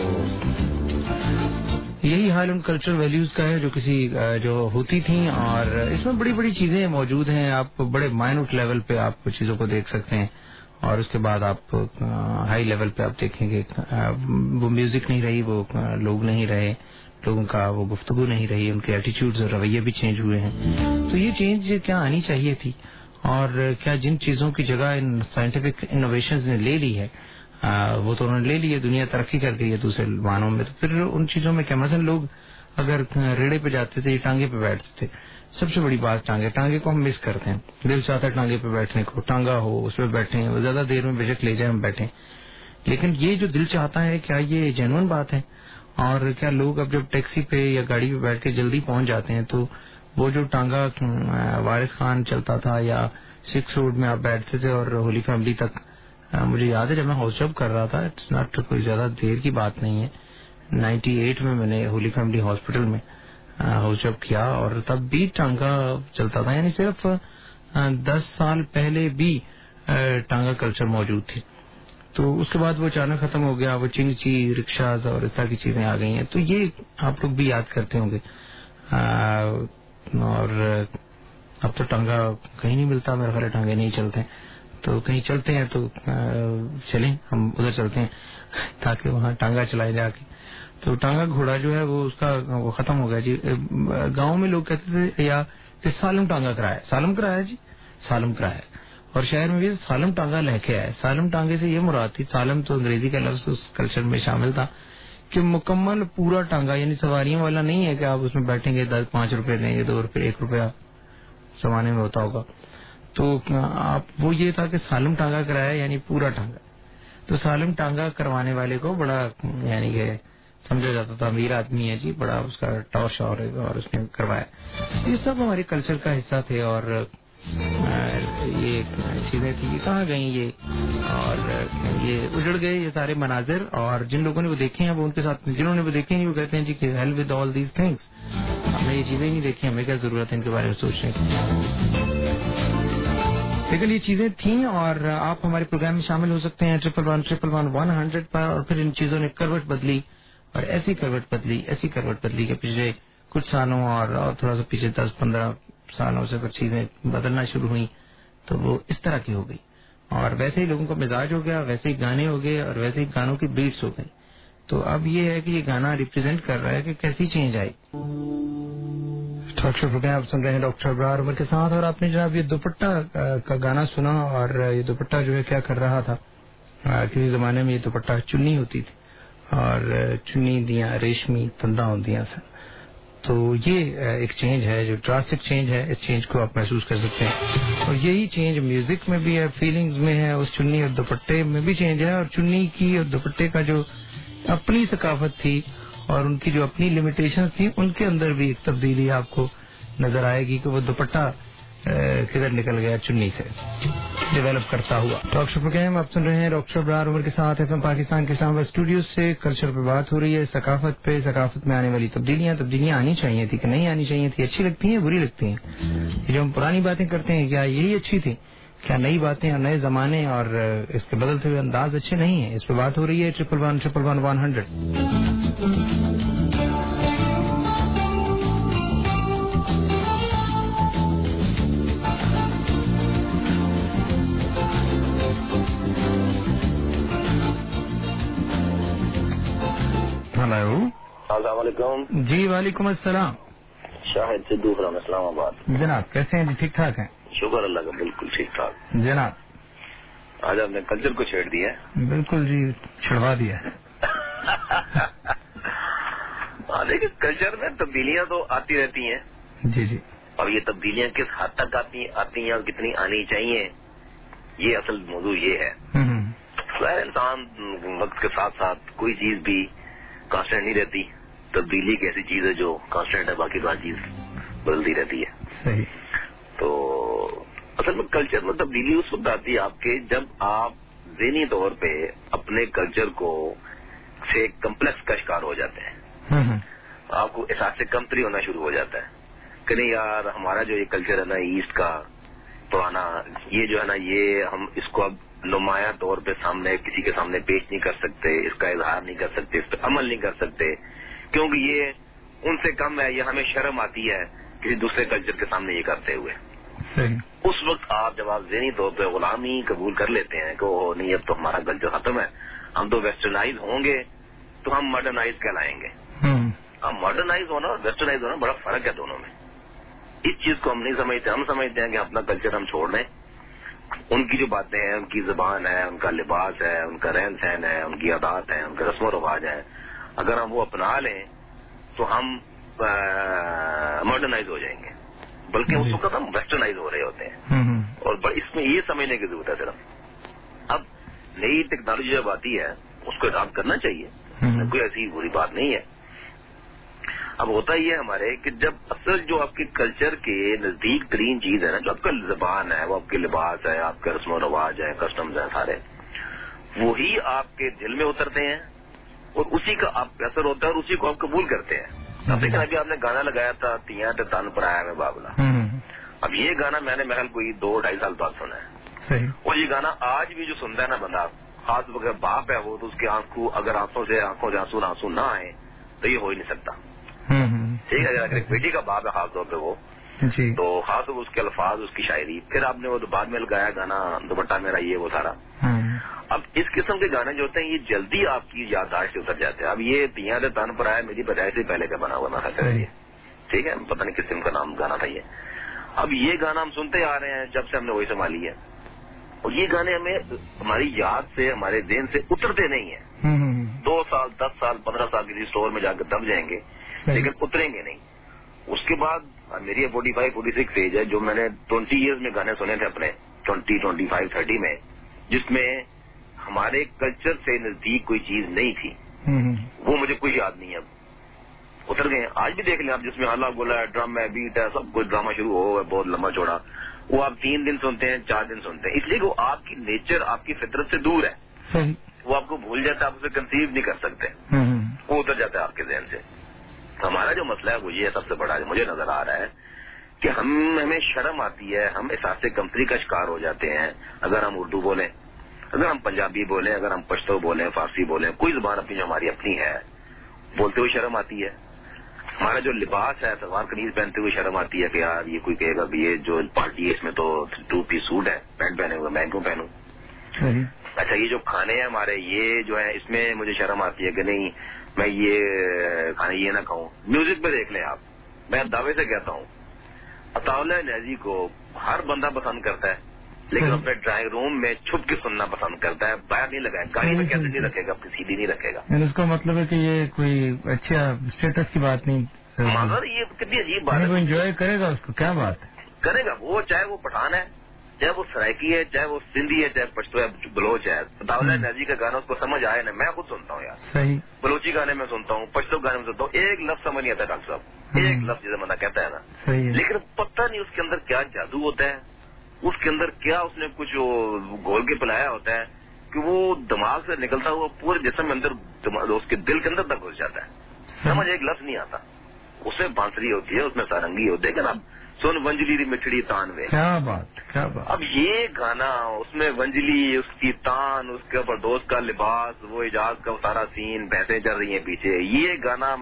यही हाल उन कल्चरल वैल्यूज का है जो किसी जो होती थी और इसमें बड़ी बड़ी चीजें मौजूद हैं। आप बड़े माइन्यूट लेवल पे आप चीजों को देख सकते हैं और उसके बाद आप हाई लेवल पे आप देखेंगे वो म्यूजिक नहीं रही, वो लोग नहीं रहे, लोगों का वो गुफ्तगू नहीं रही, उनके एटीट्यूड्स और रवैये भी चेंज हुए हैं। तो ये चेंज क्या आनी चाहिए थी और क्या जिन चीजों की जगह इन साइंटिफिक इनोवेशंस ने ले ली है वो तो उन्होंने ले ली है, दुनिया तरक्की कर गई है दूसरे मानों में, तो फिर उन चीजों में क्या, मसलन लोग अगर रेड़े पे जाते थे, टांगे पे बैठते थे, सबसे बड़ी बात टांगे को हम मिस करते हैं। दिल चाहता है टांगे पे बैठने को, टांगा हो उस पर बैठे, ज्यादा देर में बेशक ले जाए हम बैठे, لیکن یہ جو دل چاہتا ہے کیا یہ جینوئن بات ہے؟ اور کیا لوگ اب جب ٹیکسی پہ یا گاڑی پہ بیٹھ کے جلدی پہنچ جاتے ہیں تو وہ جو ٹانگا وارث خان چلتا تھا یا 6 روڈ میں آپ بیٹھتے تھے اور ہولی فیملی تک، مجھے یاد ہے جب میں ہاؤس جاب کر رہا تھا، اٹس ناٹ کوئی زیادہ دیر کی بات نہیں ہے، 98 میں نے ہولی فیملی ہاسپٹل میں ہاؤس جاب کیا اور تب بھی ٹانگا چلتا تھا، یعنی صرف 10 سال پہلے بھی ٹانگا کلچر موجود تھی. تو اس کے بعد وہ اچانک ختم ہو گیا، وہ چنگچی رکشاز اور اس طرح کی چیزیں آ گئی ہیں. تو یہ آپ لوگ بھی یاد کرتے ہوں گے. اور اب تو ٹانگا کہیں نہیں ملتا، میرے خیال ٹانگے نہیں چلتے، تو کہیں چلتے ہیں تو چلیں ہم ادھر چلتے ہیں تاکہ وہاں ٹانگا چلائے جا کے. تو ٹانگا گھوڑا جو ہے وہ اس کا وہ ختم ہو گیا جی. گاؤں میں لوگ کہتے تھے یا کہ سالم ٹانگا کرایا، سالم کرایا جی، سالم کرایا. اور شہر میں بھی سالم ٹانگا لے کے آیا. سالم ٹانگے سے یہ مراد تھی، سالم تو انگریزی کا لفظ اس کلچر میں شامل تھا کہ مکمل پورا ٹانگا، یعنی سواریوں والا نہیں ہے کہ آپ اس میں بیٹھیں گے 5 روپے دیں گے، 2 روپے 1 روپیہ زمانے میں ہوتا ہوگا. تو آپ وہ یہ تھا کہ سالم ٹانگا کرایا یعنی پورا ٹانگا. تو سالم ٹانگا کروانے والے کو بڑا یعنی کہ سمجھا جاتا تھا امیر آدمی ہے جی، بڑا اس کا ٹاش اور اس نے کروایا. یہ سب ہمارے کلچر کا حصہ تھے اور یہ چیزیں تھی کہاں گئیں یہ، اور یہ اجڑ گئے یہ سارے مناظر. اور جن لوگوں نے وہ دیکھے ہیں وہ ان کے ساتھ، جنہوں نے وہ دیکھے ہیں وہ کہتے ہیں جی کہ hell with all these things, ہمیں یہ چیزیں نہیں دیکھی، ہمیں کیا ضرورت ہے ان کے بارے میں سوچنے کی. لیکن یہ چیزیں تھیں اور آپ ہمارے پروگرام میں شامل ہو سکتے ہیں 11111 پر. اور پھر ان چیزوں نے کروٹ بدلی اور ایسی کروٹ بدلی کہ پچھلے کچھ سالوں اور تھوڑا سا پیچھے 10-15 سالوں سے کچھ چیزیں بدلنا شروع ہوئی تو وہ اس طرح کی ہو گئی. اور ویسے ہی لوگوں کا مزاج ہو گیا، ویسے ہی گانے ہو گئے اور ویسے ہی گانوں کی بیٹس ہو گئی. تو اب یہ ہے کہ یہ گانا ریپرزینٹ کر رہا ہے کہ کیسی چینج آئی. ٹاک شو پروگرام آپ سن رہے ہیں ڈاکٹر ابرار عمر کے ساتھ. اور آپ نے جناب یہ دوپٹہ کا گانا سنا، اور یہ دوپٹہ جو ہے کیا کر رہا تھا. کسی زمانے میں یہ دوپٹہ چنی ہوتی تھی اور چنی دیاں ریشمی تندہ ہوندیاں سن. تو یہ ایک چینج ہے جو ڈراسٹک چینج ہے، اس چینج کو آپ محسوس کر سکتے ہیں. اور یہی چینج میوزک میں بھی ہے، فیلنگز میں ہے، اس چنی اور دوپٹے میں بھی چینج ہے. اور چنی کی اور دوپٹے کا جو اپنی ثقافت تھی اور ان کی جو اپنی لمیٹیشنز تھیں، ان کے اندر بھی ایک تبدیلی آپ کو نظر آئے گی کہ وہ دوپٹہ کدھر نکل گیا چنی سے ڈیولپ کرتا ہوا. ٹاک شو پروگرام آپ سن رہے ہیں ڈاکٹر ابرار عمر کے ساتھ FM پاکستان کے اسلام آباد اسٹوڈیو سے. کلچر پہ بات ہو رہی ہے، ثقافت پہ، ثقافت میں آنے والی تبدیلیاں آنی چاہیے تھی کہ نہیں آنی چاہیے تھی، اچھی لگتی ہیں بری لگتی ہیں. یہ جو ہم پرانی باتیں کرتے ہیں کیا یہی اچھی تھی؟ کیا نئی باتیں اور نئے زمانے اور اس کے بدلتے ہوئے انداز اچھے نہیں ہیں؟ اس پہ بات ہو رہی ہے 11111 ہلو السلام علیکم. جی وعلیکم السلام. شاہد سے دوسرا اسلام آباد. جناب کیسے ہیں جی؟ ٹھیک ٹھاک ہیں؟ شکر اللہ کا، بالکل ٹھیک ٹھاک. جناب آج آپ نے کلچر کو چھیڑ دیا ہے. بالکل جی، چھڑوا دیا. دیکھیے کلچر میں تبدیلیاں تو آتی رہتی ہیں. جی جی. اور یہ تبدیلیاں کس حد تک آتی ہیں اور کتنی آنی چاہیے، یہ اصل موضوع یہ ہے. انسان وقت کے ساتھ ساتھ کوئی چیز بھی کانسٹنٹ نہیں رہتی. تبدیلی ایک ایسی چیز ہے جو کانسٹنٹ ہے، باقی بات چیز بدلتی رہتی ہے. صحیح. تو اصل میں کلچر میں تبدیلی اس وقت آتی ہے آپ کے جب آپ ذہنی طور پہ اپنے کلچر کو سے کمپلیکس کا شکار ہو جاتے ہیں. آپ کو احساس سے کمتری ہونا شروع ہو جاتا ہے کہ نہیں یار ہمارا جو یہ کلچر ہے نا ایسٹ کا پرانا، یہ جو ہے نا یہ ہم اس کو اب نمایاں طور پہ سامنے کسی کے سامنے پیش نہیں کر سکتے، اس کا اظہار نہیں کر سکتے، اس پہ عمل نہیں کر سکتے کیونکہ یہ ان سے کم ہے، یہ ہمیں شرم آتی ہے کسی دوسرے کلچر کے سامنے یہ کرتے ہوئے. اس وقت آپ جب آپ ذہنی طور پہ غلامی قبول کر لیتے ہیں کہ وہ نہیں اب تو ہمارا کلچر ختم ہے، ہم تو ویسٹرنائز ہوں گے تو ہم ماڈرنائز کہلائیں گے. اب ماڈرنائز ہونا اور ویسٹرنائز ہونا بڑا فرق ہے دونوں میں. اس چیز کو ہم نہیں سمجھتے. ہم سمجھتے ہیں کہ اپنا کلچر ہم چھوڑ دیں، ان کی جو باتیں ہیں، ان کی زبان ہے، ان کا لباس ہے، ان کا رہن سہن ہے، ان کی عادات ہیں، ان کے رسم و رواج ہیں، اگر ہم وہ اپنا لیں تو ہم ماڈرنائز ہو جائیں گے. بلکہ اس وقت ہم ویسٹرنائز ہو رہے ہوتے ہیں. اور اس میں یہ سمجھنے کی ضرورت ہے صرف اب نئی ٹیکنالوجی جب آتی ہے اس کو اڈاپٹ کرنا چاہیے، کوئی ایسی بری بات نہیں ہے. اب ہوتا یہ ہے ہمارے کہ جب اصل جو آپ کے کلچر کے نزدیک ترین چیز ہے نا، جو آپ کا زبان ہے، وہ آپ کے لباس ہے، آپ کا رسم و رواج ہے، کسٹمز ہیں سارے، وہی آپ کے دل میں اترتے ہیں اور اسی کا آپ پہ اثر ہوتا ہے اور اسی کو آپ قبول کرتے ہیں. اب دیکھیں ابھی آپ نے گانا لگایا تھا تیاں تے تن پر آیا میں بابلا. اب یہ گانا میں نے محل کوئی 2-2.5 سال بعد سنا ہے، اور یہ گانا آج بھی جو سنتا ہے نا بندہ، خاص اگر باپ ہے وہ، تو اس کی اگر آنکھوں سے آنسو نہ آئے تو یہ ہو ہی نہیں سکتا. ٹھیک ہے، اگر ایک بیٹی کا باپ ہے خاص طور پہ وہ، تو خاص طور پہ اس کے الفاظ، اس کی شاعری. پھر آپ نے وہ بعد میں لگایا گانا دوپٹہ میرا یہ وہ سارا. اب اس قسم کے گانے جو ہوتے ہیں یہ جلدی آپ کی یادداشت سے اتر جاتے ہیں. اب یہ تیاں دے تن پر آیا میری بجائے سے پہلے کا بنا ہوا نا، ٹھیک ہے، پتہ نہیں کس قسم کا نام گانا تھا یہ. اب یہ گانا ہم سنتے آ رہے ہیں جب سے ہم نے وہی سنبھالی ہے، اور یہ گانے ہمیں ہماری یاد سے، ہمارے ذہن سے اترتے نہیں ہیں. 2 سال 10 سال 15 سال کسی اسٹور میں جا کے دب جائیں گے لیکن اتریں گے نہیں. اس کے بعد میری 45-46 ایج ہے، جو میں نے 20 ایئرز میں گانے سنے تھے اپنے 20-25-30 میں، جس میں ہمارے کلچر سے نزدیک کوئی چیز نہیں تھی، وہ مجھے کوئی یاد نہیں ہے. اب اتر گئے. آج بھی دیکھ لیں آپ، جس میں ہلا گولا ہے، ڈرم ہے، بیٹ ہے، سب کچھ ڈرامہ شروع ہو ہے بہت لمبا چوڑا، وہ آپ 3 دن سنتے ہیں، 4 دن سنتے ہیں، اس لیے کہ وہ آپ کی نیچر، آپ کی فطرت سے دور ہے. وہ آپ کو بھول جاتا ہے، آپ اسے کنسیو نہیں کر سکتے، وہ اتر جاتا ہے آپ کے ذہن سے. ہمارا جو مسئلہ ہے وہ یہ سب سے بڑا مجھے نظر آ رہا ہے کہ ہمیں شرم آتی ہے، ہم احساس کمتری کا شکار ہو جاتے ہیں. اگر ہم اردو بولیں، اگر ہم پنجابی بولیں، اگر ہم پشتو بولیں، فارسی بولیں، کوئی زبان اپنی جو ہماری اپنی ہے، بولتے ہوئے شرم آتی ہے. ہمارا جو لباس ہے، سلوار قمیض پہنتے ہوئے شرم آتی ہے کہ یار یہ کوئی کہے گا بھی یہ جو پارٹی ہے اس میں تو 2 پیس سوٹ ہے، پینٹ پہنے ہوئے، میں کیوں پہنوں. اچھا یہ جو کھانے ہیں ہمارے، یہ جو ہے اس میں مجھے شرم آتی ہے کہ نہیں میں یہ کھانے یہ نہ کھاؤں. میوزک پہ دیکھ لیں آپ، میں دعوے سے کہتا ہوں اطاولہ نیازی کو ہر بندہ پسند کرتا ہے، لیکن اپنے ڈرائنگ روم میں چھپ کے سننا پسند کرتا ہے، باہر نہیں لگائے، گاڑی میں کیسے نہیں رکھے گا، اپنی سیدھی نہیں رکھے گا. اس کا مطلب ہے کہ یہ کوئی اچھا اسٹیٹس کی بات نہیں، مگر یہ کتنی عجیب بات ہے. وہ انجوائے کرے گا، اس کو کیا بات ہے، کرے گا وہ، چاہے وہ پٹھان ہے، چاہے وہ سرائکی ہے، چاہے وہ سندھی ہے، چاہے پشتو ہے، بلوچ ہے. اطاولہ نیازی کا گانا اس کو سمجھ آئے نا، میں خود سنتا ہوں یار، صحیح بلوچی گانے میں سنتا ہوں، پشتو گانے میں سنتا ہوں، ایک لفظ سمجھ نہیں آتا ڈاکٹر صاحب، ایک لفظ جیسے بندہ کہتا ہے نا، لیکن پتہ نہیں اس کے اندر کیا جادو ہوتا ہے، اس کے اندر کیا اس نے کچھ گھول کے پلایا ہوتا ہے کہ وہ دماغ سے نکلتا ہوا پورے جسم میں اندر، اس کے دل کے اندر تک گھس جاتا ہے. سمجھ ایک لفظ نہیں آتا، اس میں بانسری ہوتی ہے، اس میں سارنگی ہوتی ہے کہ نا، سن ونجلی مٹھڑی تان وے. کیا بات. اب یہ گانا، اس میں ونجلی، اس کی تان، اس کے اوپر دوست کا لباس، وہ اعجاز کا سارا سین، بھینسیں چل رہی ہیں پیچھے. یہ گانا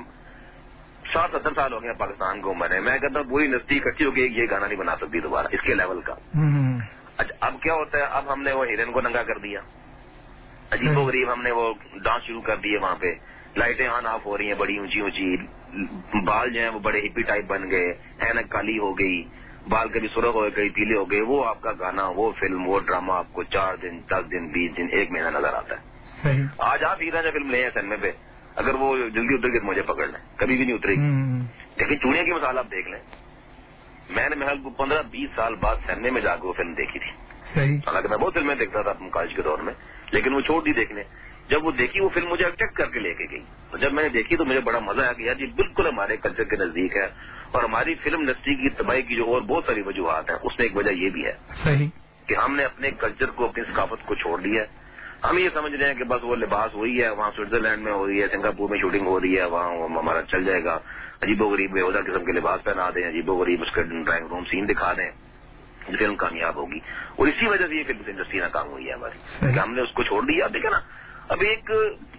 60-70 سال ہو گئے پاکستان کو عمر ہے. میں کہتا ہوں پوری نسلی اکٹھی ہو کے یہ گانا نہیں بنا سکتی دوبارہ اس کے لیول کا. اچھا اب کیا ہوتا ہے، اب ہم نے وہ ہیرن کو ننگا کر دیا، عجیب و غریب ہم نے وہ ڈانس شروع کر دیے، وہاں پہ لائٹیں آن آف ہو رہی ہیں بڑی اونچی اونچی، بال جو ہیں وہ بڑے ہپی ٹائپ بن گئے، اینک کالی ہو گئی، بال کبھی سرخ ہو گئے کبھی پیلے ہو گئے. وہ آپ کا گانا، وہ فلم، وہ ڈرامہ آپ کو 4 دن 10 دن 20 دن 1 مہینہ نظر آتا ہے. آج آپ ہیرا جو فلم لے ہیں سنیما پہ، اگر وہ جلدی اتر کے مجھے پکڑ لیں، کبھی بھی نہیں اترے گی. لیکن چوڑیاں کی مثال آپ دیکھ لیں، میں نے محل کو 15-20 سال بعد سنیما میں جا کے وہ فلم دیکھی تھی. حالانکہ میں بہت فلمیں دیکھتا تھا اپنے کالج کے دور میں، لیکن وہ چھوڑ دی دیکھنے. جب وہ دیکھی وہ فلم مجھے اٹریکٹ کر کے لے کے گئی، تو جب میں نے دیکھی تو مجھے بڑا مزہ آیا کہ یار یہ بالکل ہمارے کلچر کے نزدیک ہے. اور ہماری فلم انڈسٹری کی تباہی کی جو اور بہت ساری وجوہات ہیں، اس میں ایک وجہ یہ بھی ہے کہ ہم نے اپنے کلچر کو، اپنی ثقافت کو چھوڑ دیا ہے. ہم یہ سمجھ رہے ہیں کہ بس وہ لباس وہی ہے، وہاں سوئٹزرلینڈ میں ہو رہی ہے، سنگاپور میں شوٹنگ ہو رہی ہے، وہاں ہمارا چل جائے گا. عجیب و غریب بے وجہ قسم کے لباس پہنا دیں، عجیب و غریب اس کا ڈرائنگ روم سین دکھا دیں، فلم کامیاب ہوگی. اور اسی وجہ سے یہ فلم انڈسٹری ناکام ہوئی ہے ہماری، کہ ہم نے اس کو چھوڑ دیا. دیکھیں نا، اب ایک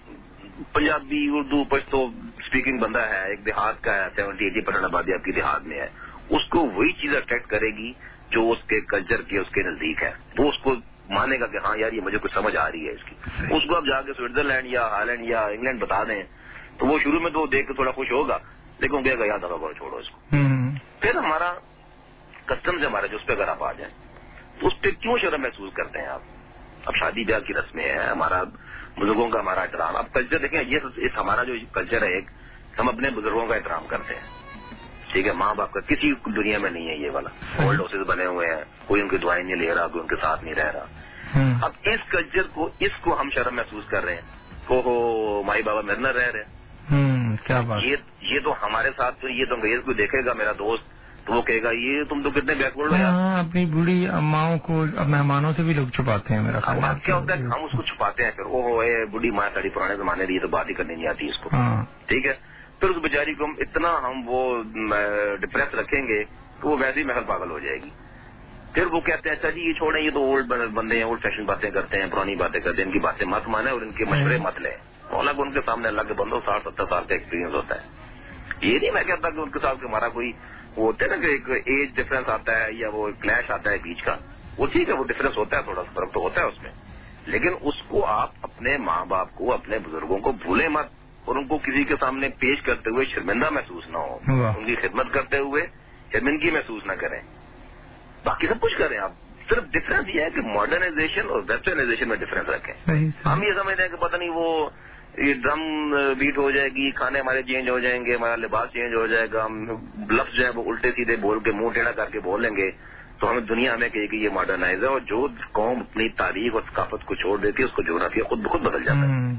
پنجابی، اردو، پشتو اسپیکنگ بندہ ہے، ایک دیہات کا ہے، 70-80% آبادی آپ کی دیہات میں ہے، اس کو وہی چیز اٹریکٹ کرے گی جو اس کے کلچر کے، اس کے نزدیک ہے. وہ اس کو مانے گا کہ ہاں یار یہ مجھے کچھ سمجھ آ رہی ہے اس کی. اس کو اب جا کے سوئٹزرلینڈ یا ہالینڈ یا انگلینڈ بتا دیں تو وہ شروع میں تو دیکھ کے تھوڑا خوش ہوگا، لیکن وہ کہے گا یاد آگا چھوڑو اس کو. پھر ہمارا کسٹمز ہمارے جو اس پہ اگر آپ آ جائیں تو اس پہ کیوں شرم محسوس کرتے ہیں آپ؟ اب شادی بیاہ کی رسمیں ہیں، ہمارا بزرگوں کا ہمارا احترام. اب کلچر دیکھیں، یہ ہمارا جو کلچر ہے، ایک ہم اپنے بزرگوں کا احترام کرتے ہیں، ٹھیک ہے. ماں باپ کا کسی دنیا میں نہیں ہے یہ والا. اولڈ ہاؤسز بنے ہوئے ہیں، کوئی ان کی دعائیں نہیں لے رہا، کوئی ان کے ساتھ نہیں رہ رہا. اب اس کلچر کو ہم شرم محسوس کر رہے ہیں، ہو مائی بابا میرے نہ رہ رہے، کیا بات، یہ تو ہمارے ساتھ، یہ تو انگریز کو دیکھے گا میرا دوست تو وہ کہے گا یہ تم تو کتنے بیکورڈ ہو. اپنی بوڑھی اماؤں کو مہمانوں سے بھی لوگ چھپاتے ہیں. میرا خیال کیا ہوتا ہے ہم اس کو چھپاتے ہیں، پھر بوڑھی ماں ساڑی پرانے زمانے کی تو بات ہی کرنی نہیں آتی اس کو. ٹھیک ہے، پھر اس بیچاری کو ہم وہ ڈپریس رکھیں گے تو وہ ویسے ہی محل پاگل ہو جائے گی. پھر وہ کہتے ہیں اچھا جی یہ چھوڑیں، یہ تو اولڈ بندے ہیں، اولڈ فیشن باتیں کرتے ہیں، پرانی باتیں کرتے ہیں، ان کی باتیں مت مانیں اور ان کے مشورے مت لیں. حالانکہ ان کے سامنے اللہ کے بندوں 60-70 سال کا ایکسپیرینس ہوتا ہے. یہ نہیں میں کہتا کہ ان کے ساتھ ہمارا کوئی وہ ہوتا ہے نا کہ ایک ایج ڈفرینس آتا ہے یا وہ کلیش آتا ہے بیچ کا، وہ ٹھیک ہے، وہ ڈفرینس ہوتا ہے، تھوڑا سا فرق تو ہوتا ہے اس میں، لیکن اس کو آپ اپنے ماں باپ کو، اپنے بزرگوں کو بھولیں مت اور ان کو کسی کے سامنے پیش کرتے ہوئے شرمندہ محسوس نہ ہو، ان کی خدمت کرتے ہوئے شرمندگی محسوس نہ کریں. باقی سب کچھ کریں آپ، صرف ڈفرینس یہ ہے کہ ماڈرنائزیشن اور ویسٹرنائزیشن میں ڈفرینس رکھیں. ہم یہ سمجھتے ہیں کہ پتہ نہیں وہ یہ ڈرم بیٹ ہو جائے گی، کھانے ہمارے چینج ہو جائیں گے، ہمارا لباس چینج ہو جائے گا، ہم لفظ جو ہے وہ الٹے سیدھے بول کے منہ ٹیڑھا کر کے بولیں گے تو ہمیں دنیا ہمیں کہے گی یہ ماڈرنائز ہے. اور جو قوم اپنی تاریخ اور ثقافت کو چھوڑ دیتی ہے اس کو جغرافیہ خود بخود بدل جاتا ہے.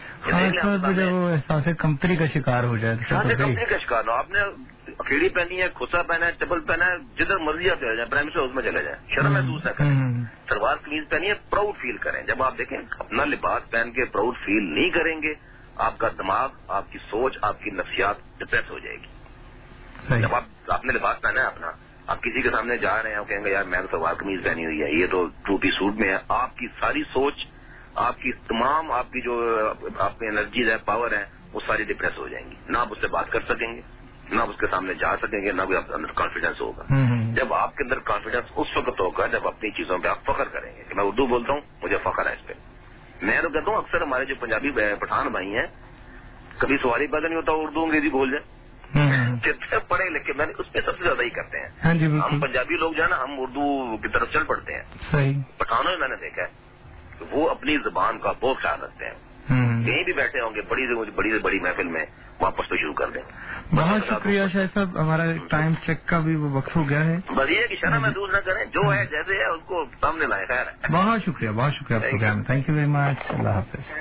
وہ احساس کمتری کا شکار ہو جائے، کمتری کا شکار ہو. آپ نے اکیڑی پہنی ہے، کھوسا پہنا ہے، چپل پہنا ہے، جدھر مرضی آپ چلے جائیں، پرائمری ہاؤس میں چلے جائیں، شرم محسوس نہ کریں. سلوار قمیض پہنی ہے، پراؤڈ فیل کریں. جب آپ دیکھیں اپنا لباس پہن کے پراؤڈ فیل نہیں کریں گے، آپ کا دماغ، آپ کی سوچ، آپ کی نفسیات ڈپریس ہو جائے گی. جب آپ نے لباس پہنا ہے اپنا، آپ کسی کے سامنے جا رہے ہیں، کہیں گے یار میں تو سلوار قمیض پہنی ہوئی ہے، یہ تو ٹو پیس سوٹ میں ہے، آپ کی ساری سوچ، آپ کی تمام آپ کی جو آپ کی انرجیز ہے، پاور ہے، وہ ساری ڈپریس ہو جائیں گی. نہ آپ اس سے بات کر سکیں گے، نہ آپ اس کے سامنے جا سکیں گے، نہ بھی آپ کے اندر کانفیڈینس ہوگا. جب آپ کے اندر کانفیڈینس اس وقت ہوگا جب اپنی چیزوں پہ آپ فخر کریں گے. کہ میں اردو بولتا ہوں، مجھے فخر ہے اس پہ. میں تو کہتا ہوں اکثر ہمارے جو پنجابی پٹھان بھائی ہیں، کبھی سوال ہی پیدا نہیں ہوتا اردو انگریزی بول جائیں. جتنے پڑھے لکھے میں نے اس پہ سب سے زیادہ ہی کرتے ہیں. ہم پنجابی لوگ جو ہے نا، ہم اردو کی طرف چل پڑتے ہیں. پٹھانوں میں میں نے دیکھا ہے وہ اپنی زبان کا بہت خیال رکھتے ہیں. کہیں بھی بیٹھے ہوں گے بڑی سے بڑی محفل میں واپس تو شروع کر دیں. بہت شکریہ شاہد صاحب، ہمارا ٹائم چیک کا بھی وہ وقت ہو گیا ہے. بس یہ کہ شرم محسوس نہ کریں، جو ہے جیسے ہے اس کو سامنے لائیں. خیر ہے، بہت شکریہ program. Thank you very much. اللہ حافظ.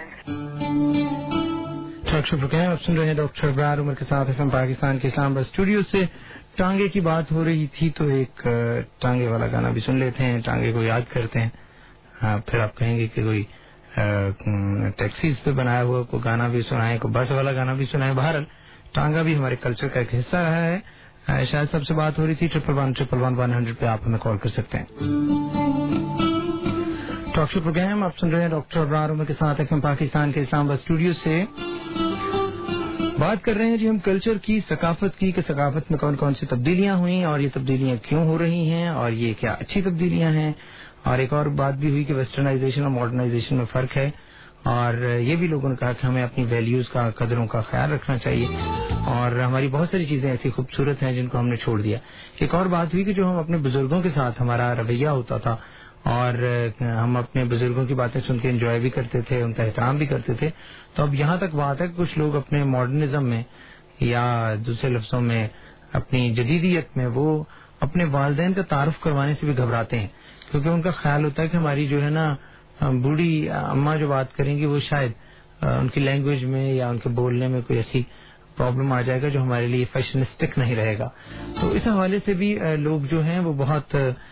پروگرام آپ سن رہے ہیں ڈاکٹر ابرار عمر کے ساتھ پاکستان کے اسلام آباد اسٹوڈیو سے. ٹانگے کی بات ہو رہی تھی تو ایک ٹانگے والا گانا بھی سن لیتے ہیں، ٹانگے کو یاد کرتے ہیں. پھر آپ کہیں گے کہ کوئی ٹیکسیز پہ بنایا ہوا کوئی گانا بھی سنائے، کوئی بس والا گانا بھی سنائے. بہرحال ٹانگا بھی ہمارے کلچر کا ایک حصہ رہا ہے. شاید سب سے بات ہو رہی تھی 111-111-100 پہ آپ ہمیں کال کر سکتے ہیں. ٹاک شو پروگرام آپ سن رہے ہیں ڈاکٹر ابرار عمر کے ساتھ پاکستان کے اسلام آباد اسٹوڈیو سے. بات کر رہے ہیں جی ہم کلچر کی، ثقافت کی، کہ ثقافت میں کون کون سی تبدیلیاں ہوئیں اور یہ تبدیلیاں کیوں ہو رہی ہیں اور یہ کیا اچھی تبدیلیاں ہیں. اور ایک اور بات بھی ہوئی کہ ویسٹرنائزیشن اور ماڈرنائزیشن میں فرق ہے، اور یہ بھی لوگوں نے کہا کہ ہمیں اپنی ویلیوز کا، قدروں کا خیال رکھنا چاہیے. اور ہماری بہت ساری چیزیں ایسی خوبصورت ہیں جن کو ہم نے چھوڑ دیا. ایک اور بات ہوئی کہ جو ہم اپنے بزرگوں کے ساتھ ہمارا رویہ ہوتا تھا اور ہم اپنے بزرگوں کی باتیں سن کے انجوائے بھی کرتے تھے، ان کا احترام بھی کرتے تھے، تو اب یہاں تک بات ہے کہ کچھ لوگ اپنے ماڈرنزم میں یا دوسرے لفظوں میں اپنی جدیدیت میں وہ اپنے والدین کا تعارف کروانے سے بھی گھبراتے ہیں، کیونکہ ان کا خیال ہوتا ہے کہ ہماری جو ہے نا بوڑھی اماں جو بات کریں گی وہ شاید ان کی لینگویج میں یا ان کے بولنے میں کوئی ایسی پرابلم آ جائے گا جو ہمارے لیے فیشنسٹک نہیں رہے گا. تو اس حوالے سے بھی لوگ جو ہیں وہ بہت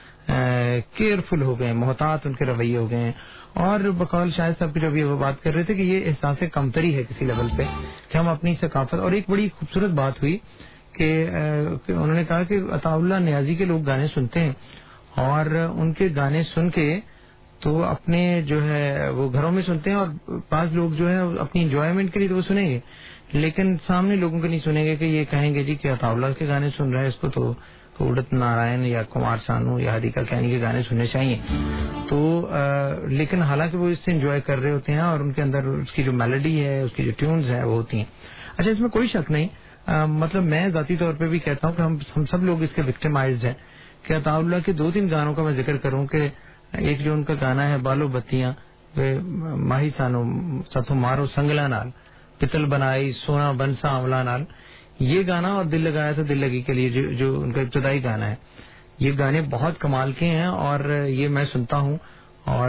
کیئرفل ہو گئے، محتاط ان کے رویے ہو گئے ہیں. اور بقول شاہد صاحب کی جب یہ وہ بات کر رہے تھے کہ یہ احساس کمتری ہے کسی لیول پہ کہ ہم اپنی ثقافت. اور ایک بڑی خوبصورت بات ہوئی کہ انہوں نے کہا کہ عطا اللہ نیازی کے لوگ گانے سنتے ہیں اور ان کے گانے سن کے تو اپنے جو ہے وہ گھروں میں سنتے ہیں، اور بعض لوگ جو ہے اپنی انجوائمنٹ کے لیے تو وہ سنیں گے لیکن سامنے لوگوں کو نہیں سنیں گے کہ یہ کہیں گے جی کہ عطا اللہ کے گانے سن رہے ہیں، اس کو تو اڑت نارائن یا کمار سانو یا ہریکا کہانی کے گانے سننے چاہیے. تو لیکن حالانکہ وہ اس سے انجوائے کر رہے ہوتے ہیں اور ان کے اندر اس کی جو میلڈی ہے، اس کی جو ٹیونز ہیں وہ ہوتی ہیں. اچھا اس میں کوئی شک نہیں، مطلب میں ذاتی طور پہ بھی کہتا ہوں کہ ہم سب لوگ اس کے وکٹمائزڈ ہیں. کہ عطا اللہ کے 2-3 گانوں کا میں ذکر کروں کہ ایک جو ان کا گانا ہے بالو بتیاں ماہی سانو ستو مارو سنگلا نال پتل بنائی سونا بنسا آملا نال، یہ گانا اور دل لگایا تھا دل لگی کے لیے جو ان کا ابتدائی گانا ہے، یہ گانے بہت کمال کے ہیں اور یہ میں سنتا ہوں اور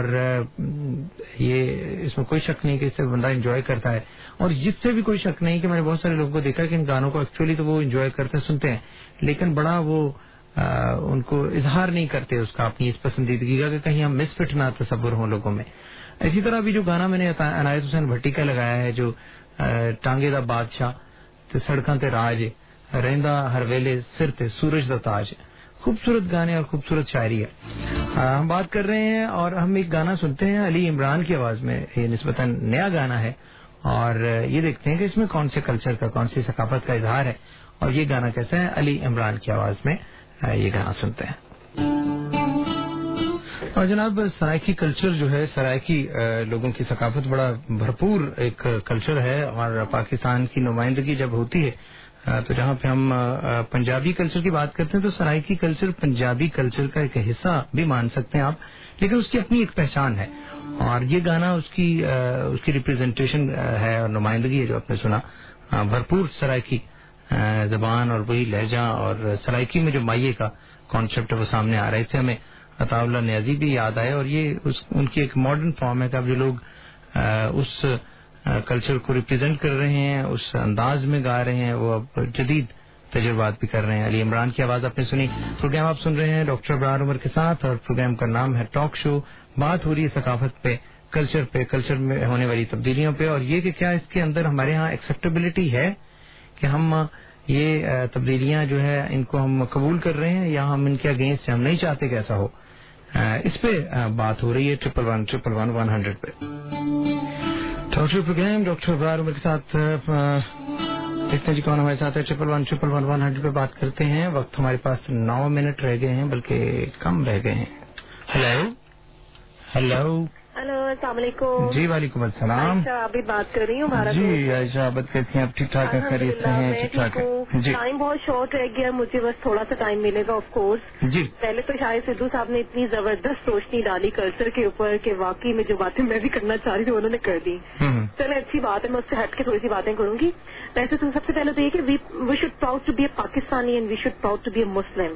یہ اس میں کوئی شک نہیں کہ اس سے بندہ انجوائے کرتا ہے، اور جس سے بھی کوئی شک نہیں کہ میں نے بہت سارے لوگوں کو دیکھا کہ ان گانوں کو ایکچولی تو وہ انجوائے کرتے سنتے ہیں، لیکن بڑا وہ ان کو اظہار نہیں کرتے اس کا، اپنی اس پسندیدگی کا، کہ کہیں ہم مس فٹ نہ تصور ہوں لوگوں میں. اسی طرح بھی جو گانا میں نے عنایت حسین بھٹی کا لگایا ہے، جو ٹانگے دا بادشاہ تے سڑکاں تے راج رہندا ہر ویلے سر تے سورج دا تاج، خوبصورت گانے اور خوبصورت شاعری ہے. ہم بات کر رہے ہیں اور ہم ایک گانا سنتے ہیں علی عمران کی آواز میں. یہ نسبتاً نیا گانا ہے اور یہ دیکھتے ہیں کہ اس میں کون سے کلچر کا، کون سی ثقافت کا اظہار ہے، اور یہ گانا کیسا ہے. علی عمران کی آواز میں یہ گانا سنتے ہیں. اور جناب سرائکی کلچر جو ہے، سرائکی لوگوں کی ثقافت بڑا بھرپور ایک کلچر ہے، اور پاکستان کی نمائندگی جب ہوتی ہے تو جہاں پہ ہم پنجابی کلچر کی بات کرتے ہیں تو سرائکی کلچر پنجابی کلچر کا ایک حصہ بھی مان سکتے ہیں آپ، لیکن اس کی اپنی ایک پہچان ہے، اور یہ گانا اس کی ریپرزینٹیشن ہے اور نمائندگی ہے جو آپ نے سنا. بھرپور سرائکی زبان اور وہی لہجہ اور سرائکی میں جو مائیے کا کانسیپٹ ہے وہ سامنے آ رہا ہے. اس سے ہمیں عطا اللہ نیازی بھی یاد آئے، اور یہ ان کی ایک ماڈرن فارم ہے کہ اب جو لوگ اس کلچر کو ریپرزینٹ کر رہے ہیں، اس انداز میں گا رہے ہیں، وہ اب جدید تجربات بھی کر رہے ہیں. علی عمران کی آواز آپ نے سنی. پروگرام آپ سن رہے ہیں ڈاکٹر ابرار عمر کے ساتھ، اور پروگرام کا نام ہے ٹاک شو. بات ہو رہی ہے ثقافت پہ، کلچر میں ہونے والی تبدیلیوں پہ، اور یہ کہ کیا اس کے اندر ہمارے ہاں ایکسیپٹیبلٹی ہے کہ ہم یہ تبدیلیاں جو ہے ان کو ہم قبول کر رہے ہیں، یا ہم ان کے اگینسٹ ہم نہیں چاہتے کہ ایسا ہو. اس پہ بات ہو رہی ہے 111 پہ. Doctor program doctor Abrar Umar کے ساتھ. دیکھتے ہیں جی کون ہمارے ساتھ ہے. 111 پہ بات کرتے ہیں. وقت ہمارے پاس 9 منٹ رہ گئے ہیں، بلکہ کم رہ گئے ہیں. ہیلو السلام علیکم. جی وعلیکم السلام. عائشہ ابھی بات کر رہی ہوں. جی عائشہ عابد کیسی ہیں آپ؟ ٹھیک ٹھاک ہیں؟ خیریت سے ہیں؟ ٹھیک ٹھاک ہے جی. ٹائم بہت شارٹ رہ گیا، مجھے بس تھوڑا سا ٹائم ملے گا آف کورس. جی پہلے تو شاید سدھو صاحب نے اتنی زبردست روشنی ڈالی کلچر کے اوپر کہ واقعی میں جو باتیں میں بھی کرنا چاہ رہی تھی انہوں نے کر دی. چلے اچھی بات ہے، میں اس سے ہٹ کے تھوڑی سی باتیں کروں گی. ویسے تو سب سے پہلے تو یہ کہ we should proud to be a Pakistani and we should proud to be a Muslim.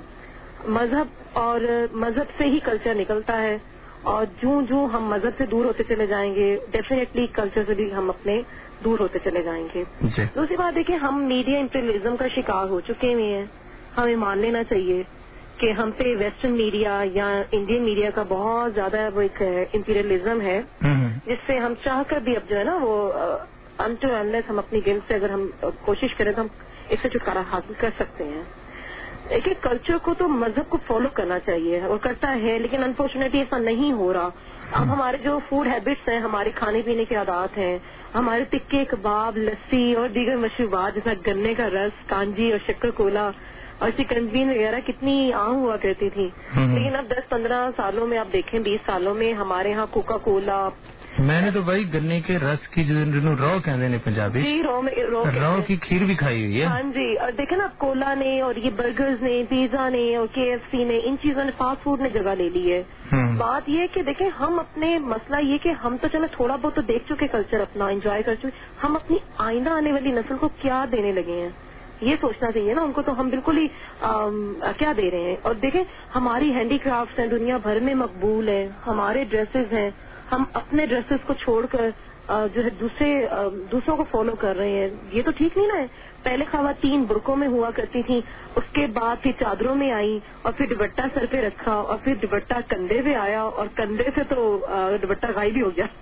مذہب اور مذہب سے ہی کلچر نکلتا ہے، اور جوں ہم مذہب سے دور ہوتے چلے جائیں گے ڈیفینیٹلی کلچر سے بھی ہم اپنے دور ہوتے چلے جائیں گے. دوسری بات ہے کہ ہم میڈیا امپیریلزم کا شکار ہو چکے ہوئے ہیں. ہمیں مان لینا چاہیے کہ ہم پہ ویسٹرن میڈیا یا انڈین میڈیا کا بہت زیادہ وہ ایک امپیریلزم ہے، جس سے ہم چاہ کر بھی اب جو ہے نا وہ انٹو انلیس ہم اپنی گلٹ سے اگر ہم کوشش کریں تو ہم اس سے چھٹکارا حاصل کر سکتے ہیں. دیکھیے کلچر کو تو مذہب کو فالو کرنا چاہیے اور کرتا ہے، لیکن انفارچونیٹلی ایسا نہیں ہو رہا. اب ہمارے جو فوڈ ہیبٹس ہیں، ہمارے کھانے پینے کے عادات ہیں، ہمارے ٹکے کباب لسی اور دیگر مشروبات جیسا گنے کا رس کانجی اور شکر کولا اور چکنزبین وغیرہ کتنی عام ہوا کرتی تھی، لیکن اب 10-15 سالوں میں آپ دیکھیں 20 سالوں میں ہمارے ہاں کوکا کولا. میں نے تو بھائی گنے کے رس کی جنہوں رو کہتے ہیں پنجابی، جی رو کی کھیر بھی کھائی ہوئی ہے. ہاں جی. اور دیکھیں نا کولا نے اور یہ برگرز نے پیزا نے اور KFC نے ان چیزوں نے فاسٹ فوڈ نے جگہ لے لی ہے. بات یہ کہ دیکھیں ہم اپنے مسئلہ یہ کہ ہم تو چلو تھوڑا بہت تو دیکھ چکے کلچر اپنا انجوائے کر چکے، ہم اپنی آئندہ آنے والی نسل کو کیا دینے لگے ہیں یہ سوچنا چاہیے نا. ان کو تو ہم بالکل ہی کیا دے رہے ہیں. اور دیکھیں ہماری ہینڈی کرافٹس ہیں دنیا بھر میں مقبول ہیں، ہمارے ڈریسز ہیں، ہم اپنے ڈریسز کو چھوڑ کر جو ہے دوسروں کو فالو کر رہے ہیں. یہ تو ٹھیک نہیں نا ہے. پہلے خواتین برقعوں میں ہوا کرتی تھیں، اس کے بعد پھر چادروں میں آئیں اور پھر دوپٹہ سر پہ رکھا اور پھر دوپٹہ کندھے پہ آیا اور کندھے سے تو دوپٹہ غائب ہی ہو گیا.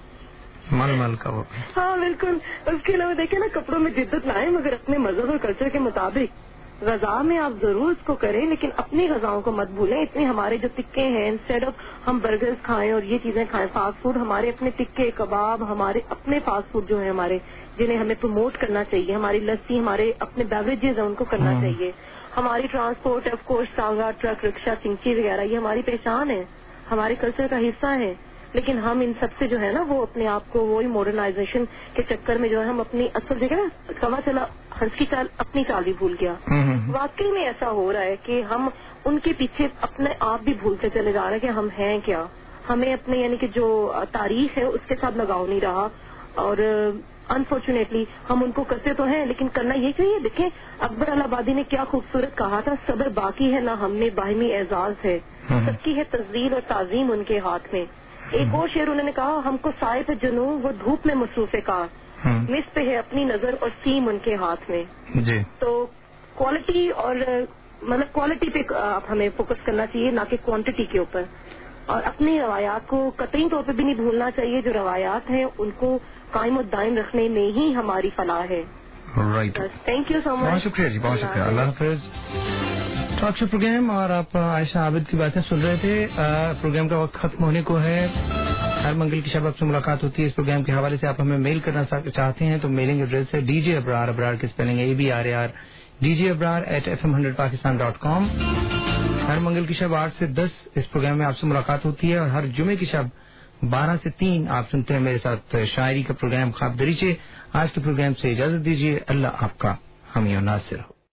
مل کا وہ. ہاں بالکل. اس کے علاوہ دیکھیں نا کپڑوں میں جدت لائیں مگر اپنے مذہب اور کلچر کے مطابق. غذا میں آپ ضرور اس کو کریں لیکن اپنی غذاؤں کو مت بھولیں. اتنے ہمارے جو ٹکے ہیں انسٹیڈ آف ہم برگرز کھائیں اور یہ چیزیں کھائیں فاسٹ فوڈ، ہمارے اپنے ٹکے کباب ہمارے اپنے فاسٹ فوڈ جو ہیں ہمارے جنہیں ہمیں پروموٹ کرنا چاہیے، ہماری لسی ہمارے اپنے بیوریجز ہیں ان کو کرنا چاہیے. ہماری ٹرانسپورٹ آف کورس ٹانگا ٹرک رکشا چنچی وغیرہ یہ ہماری پہچان ہے، ہمارے کلچر کا حصہ ہے. لیکن ہم ان سب سے جو ہے نا وہ اپنے آپ کو وہی ماڈرنائزیشن کے چکر میں جو ہے ہم اپنی اصل جگہ نا کما چلا ہنس کی چال اپنی چال بھی بھول گیا. واقعی میں ایسا ہو رہا ہے کہ ہم ان کے پیچھے اپنے آپ بھی بھولتے چلے جا رہے ہیں کہ ہم ہیں کیا. ہمیں اپنے یعنی کہ جو تاریخ ہے اس کے ساتھ لگاؤ نہیں رہا اور انفارچونیٹلی ہم ان کو کرتے تو ہیں لیکن کرنا یہ چاہیے. دیکھیں اکبر آبادی نے کیا خوبصورت کہا تھا، صبر باقی ہے نہ ہم میں باہمی اعزاز ہے، سب کی ہے تذلیل اور تعظیم ان کے ہاتھ میں. ایک اور شعر انہوں نے کہا ہم کو سائے پہ جنوں وہ دھوپ میں مصروف کار، مس پہ ہے اپنی نظر اور سیم ان کے ہاتھ میں. جی تو کوالٹی اور مطلب کوالٹی پہ ہمیں فوکس کرنا چاہیے نہ کہ کوانٹٹی کے اوپر، اور اپنی روایات کو قطعی طور پہ بھی نہیں بھولنا چاہیے. جو روایات ہیں ان کو قائم و دائم رکھنے میں ہی ہماری فلاح ہے. Right, thank you so much. بہت شکریہ جی، بہت شکریہ. اللہ حافظ. ٹاک شو پروگرام اور آپ عائشہ عابد کی باتیں سن رہے تھے. پروگرام کا وقت ختم ہونے کو ہے. ہر منگل کی شب آپ سے ملاقات ہوتی ہے. اس پروگرام کے حوالے سے آپ ہمیں میل کرنا چاہتے ہیں تو میلنگ ایڈریس ہے DJ Abrar، ابرار کی اسپیلنگ ABRAR، djabrar@fm100pakistan.com. ہر منگل کی شب 8 سے 10 اس پروگرام میں آپ سے ملاقات ہوتی ہے، اور ہر جمعے کی شب 12 سے 3 آپ سنتے ہیں میرے ساتھ شاعری کا پروگرام خواب دریچے. آج کے پروگرام سے اجازت دیجیے. اللہ آپ کا حامی و ناصر ہو.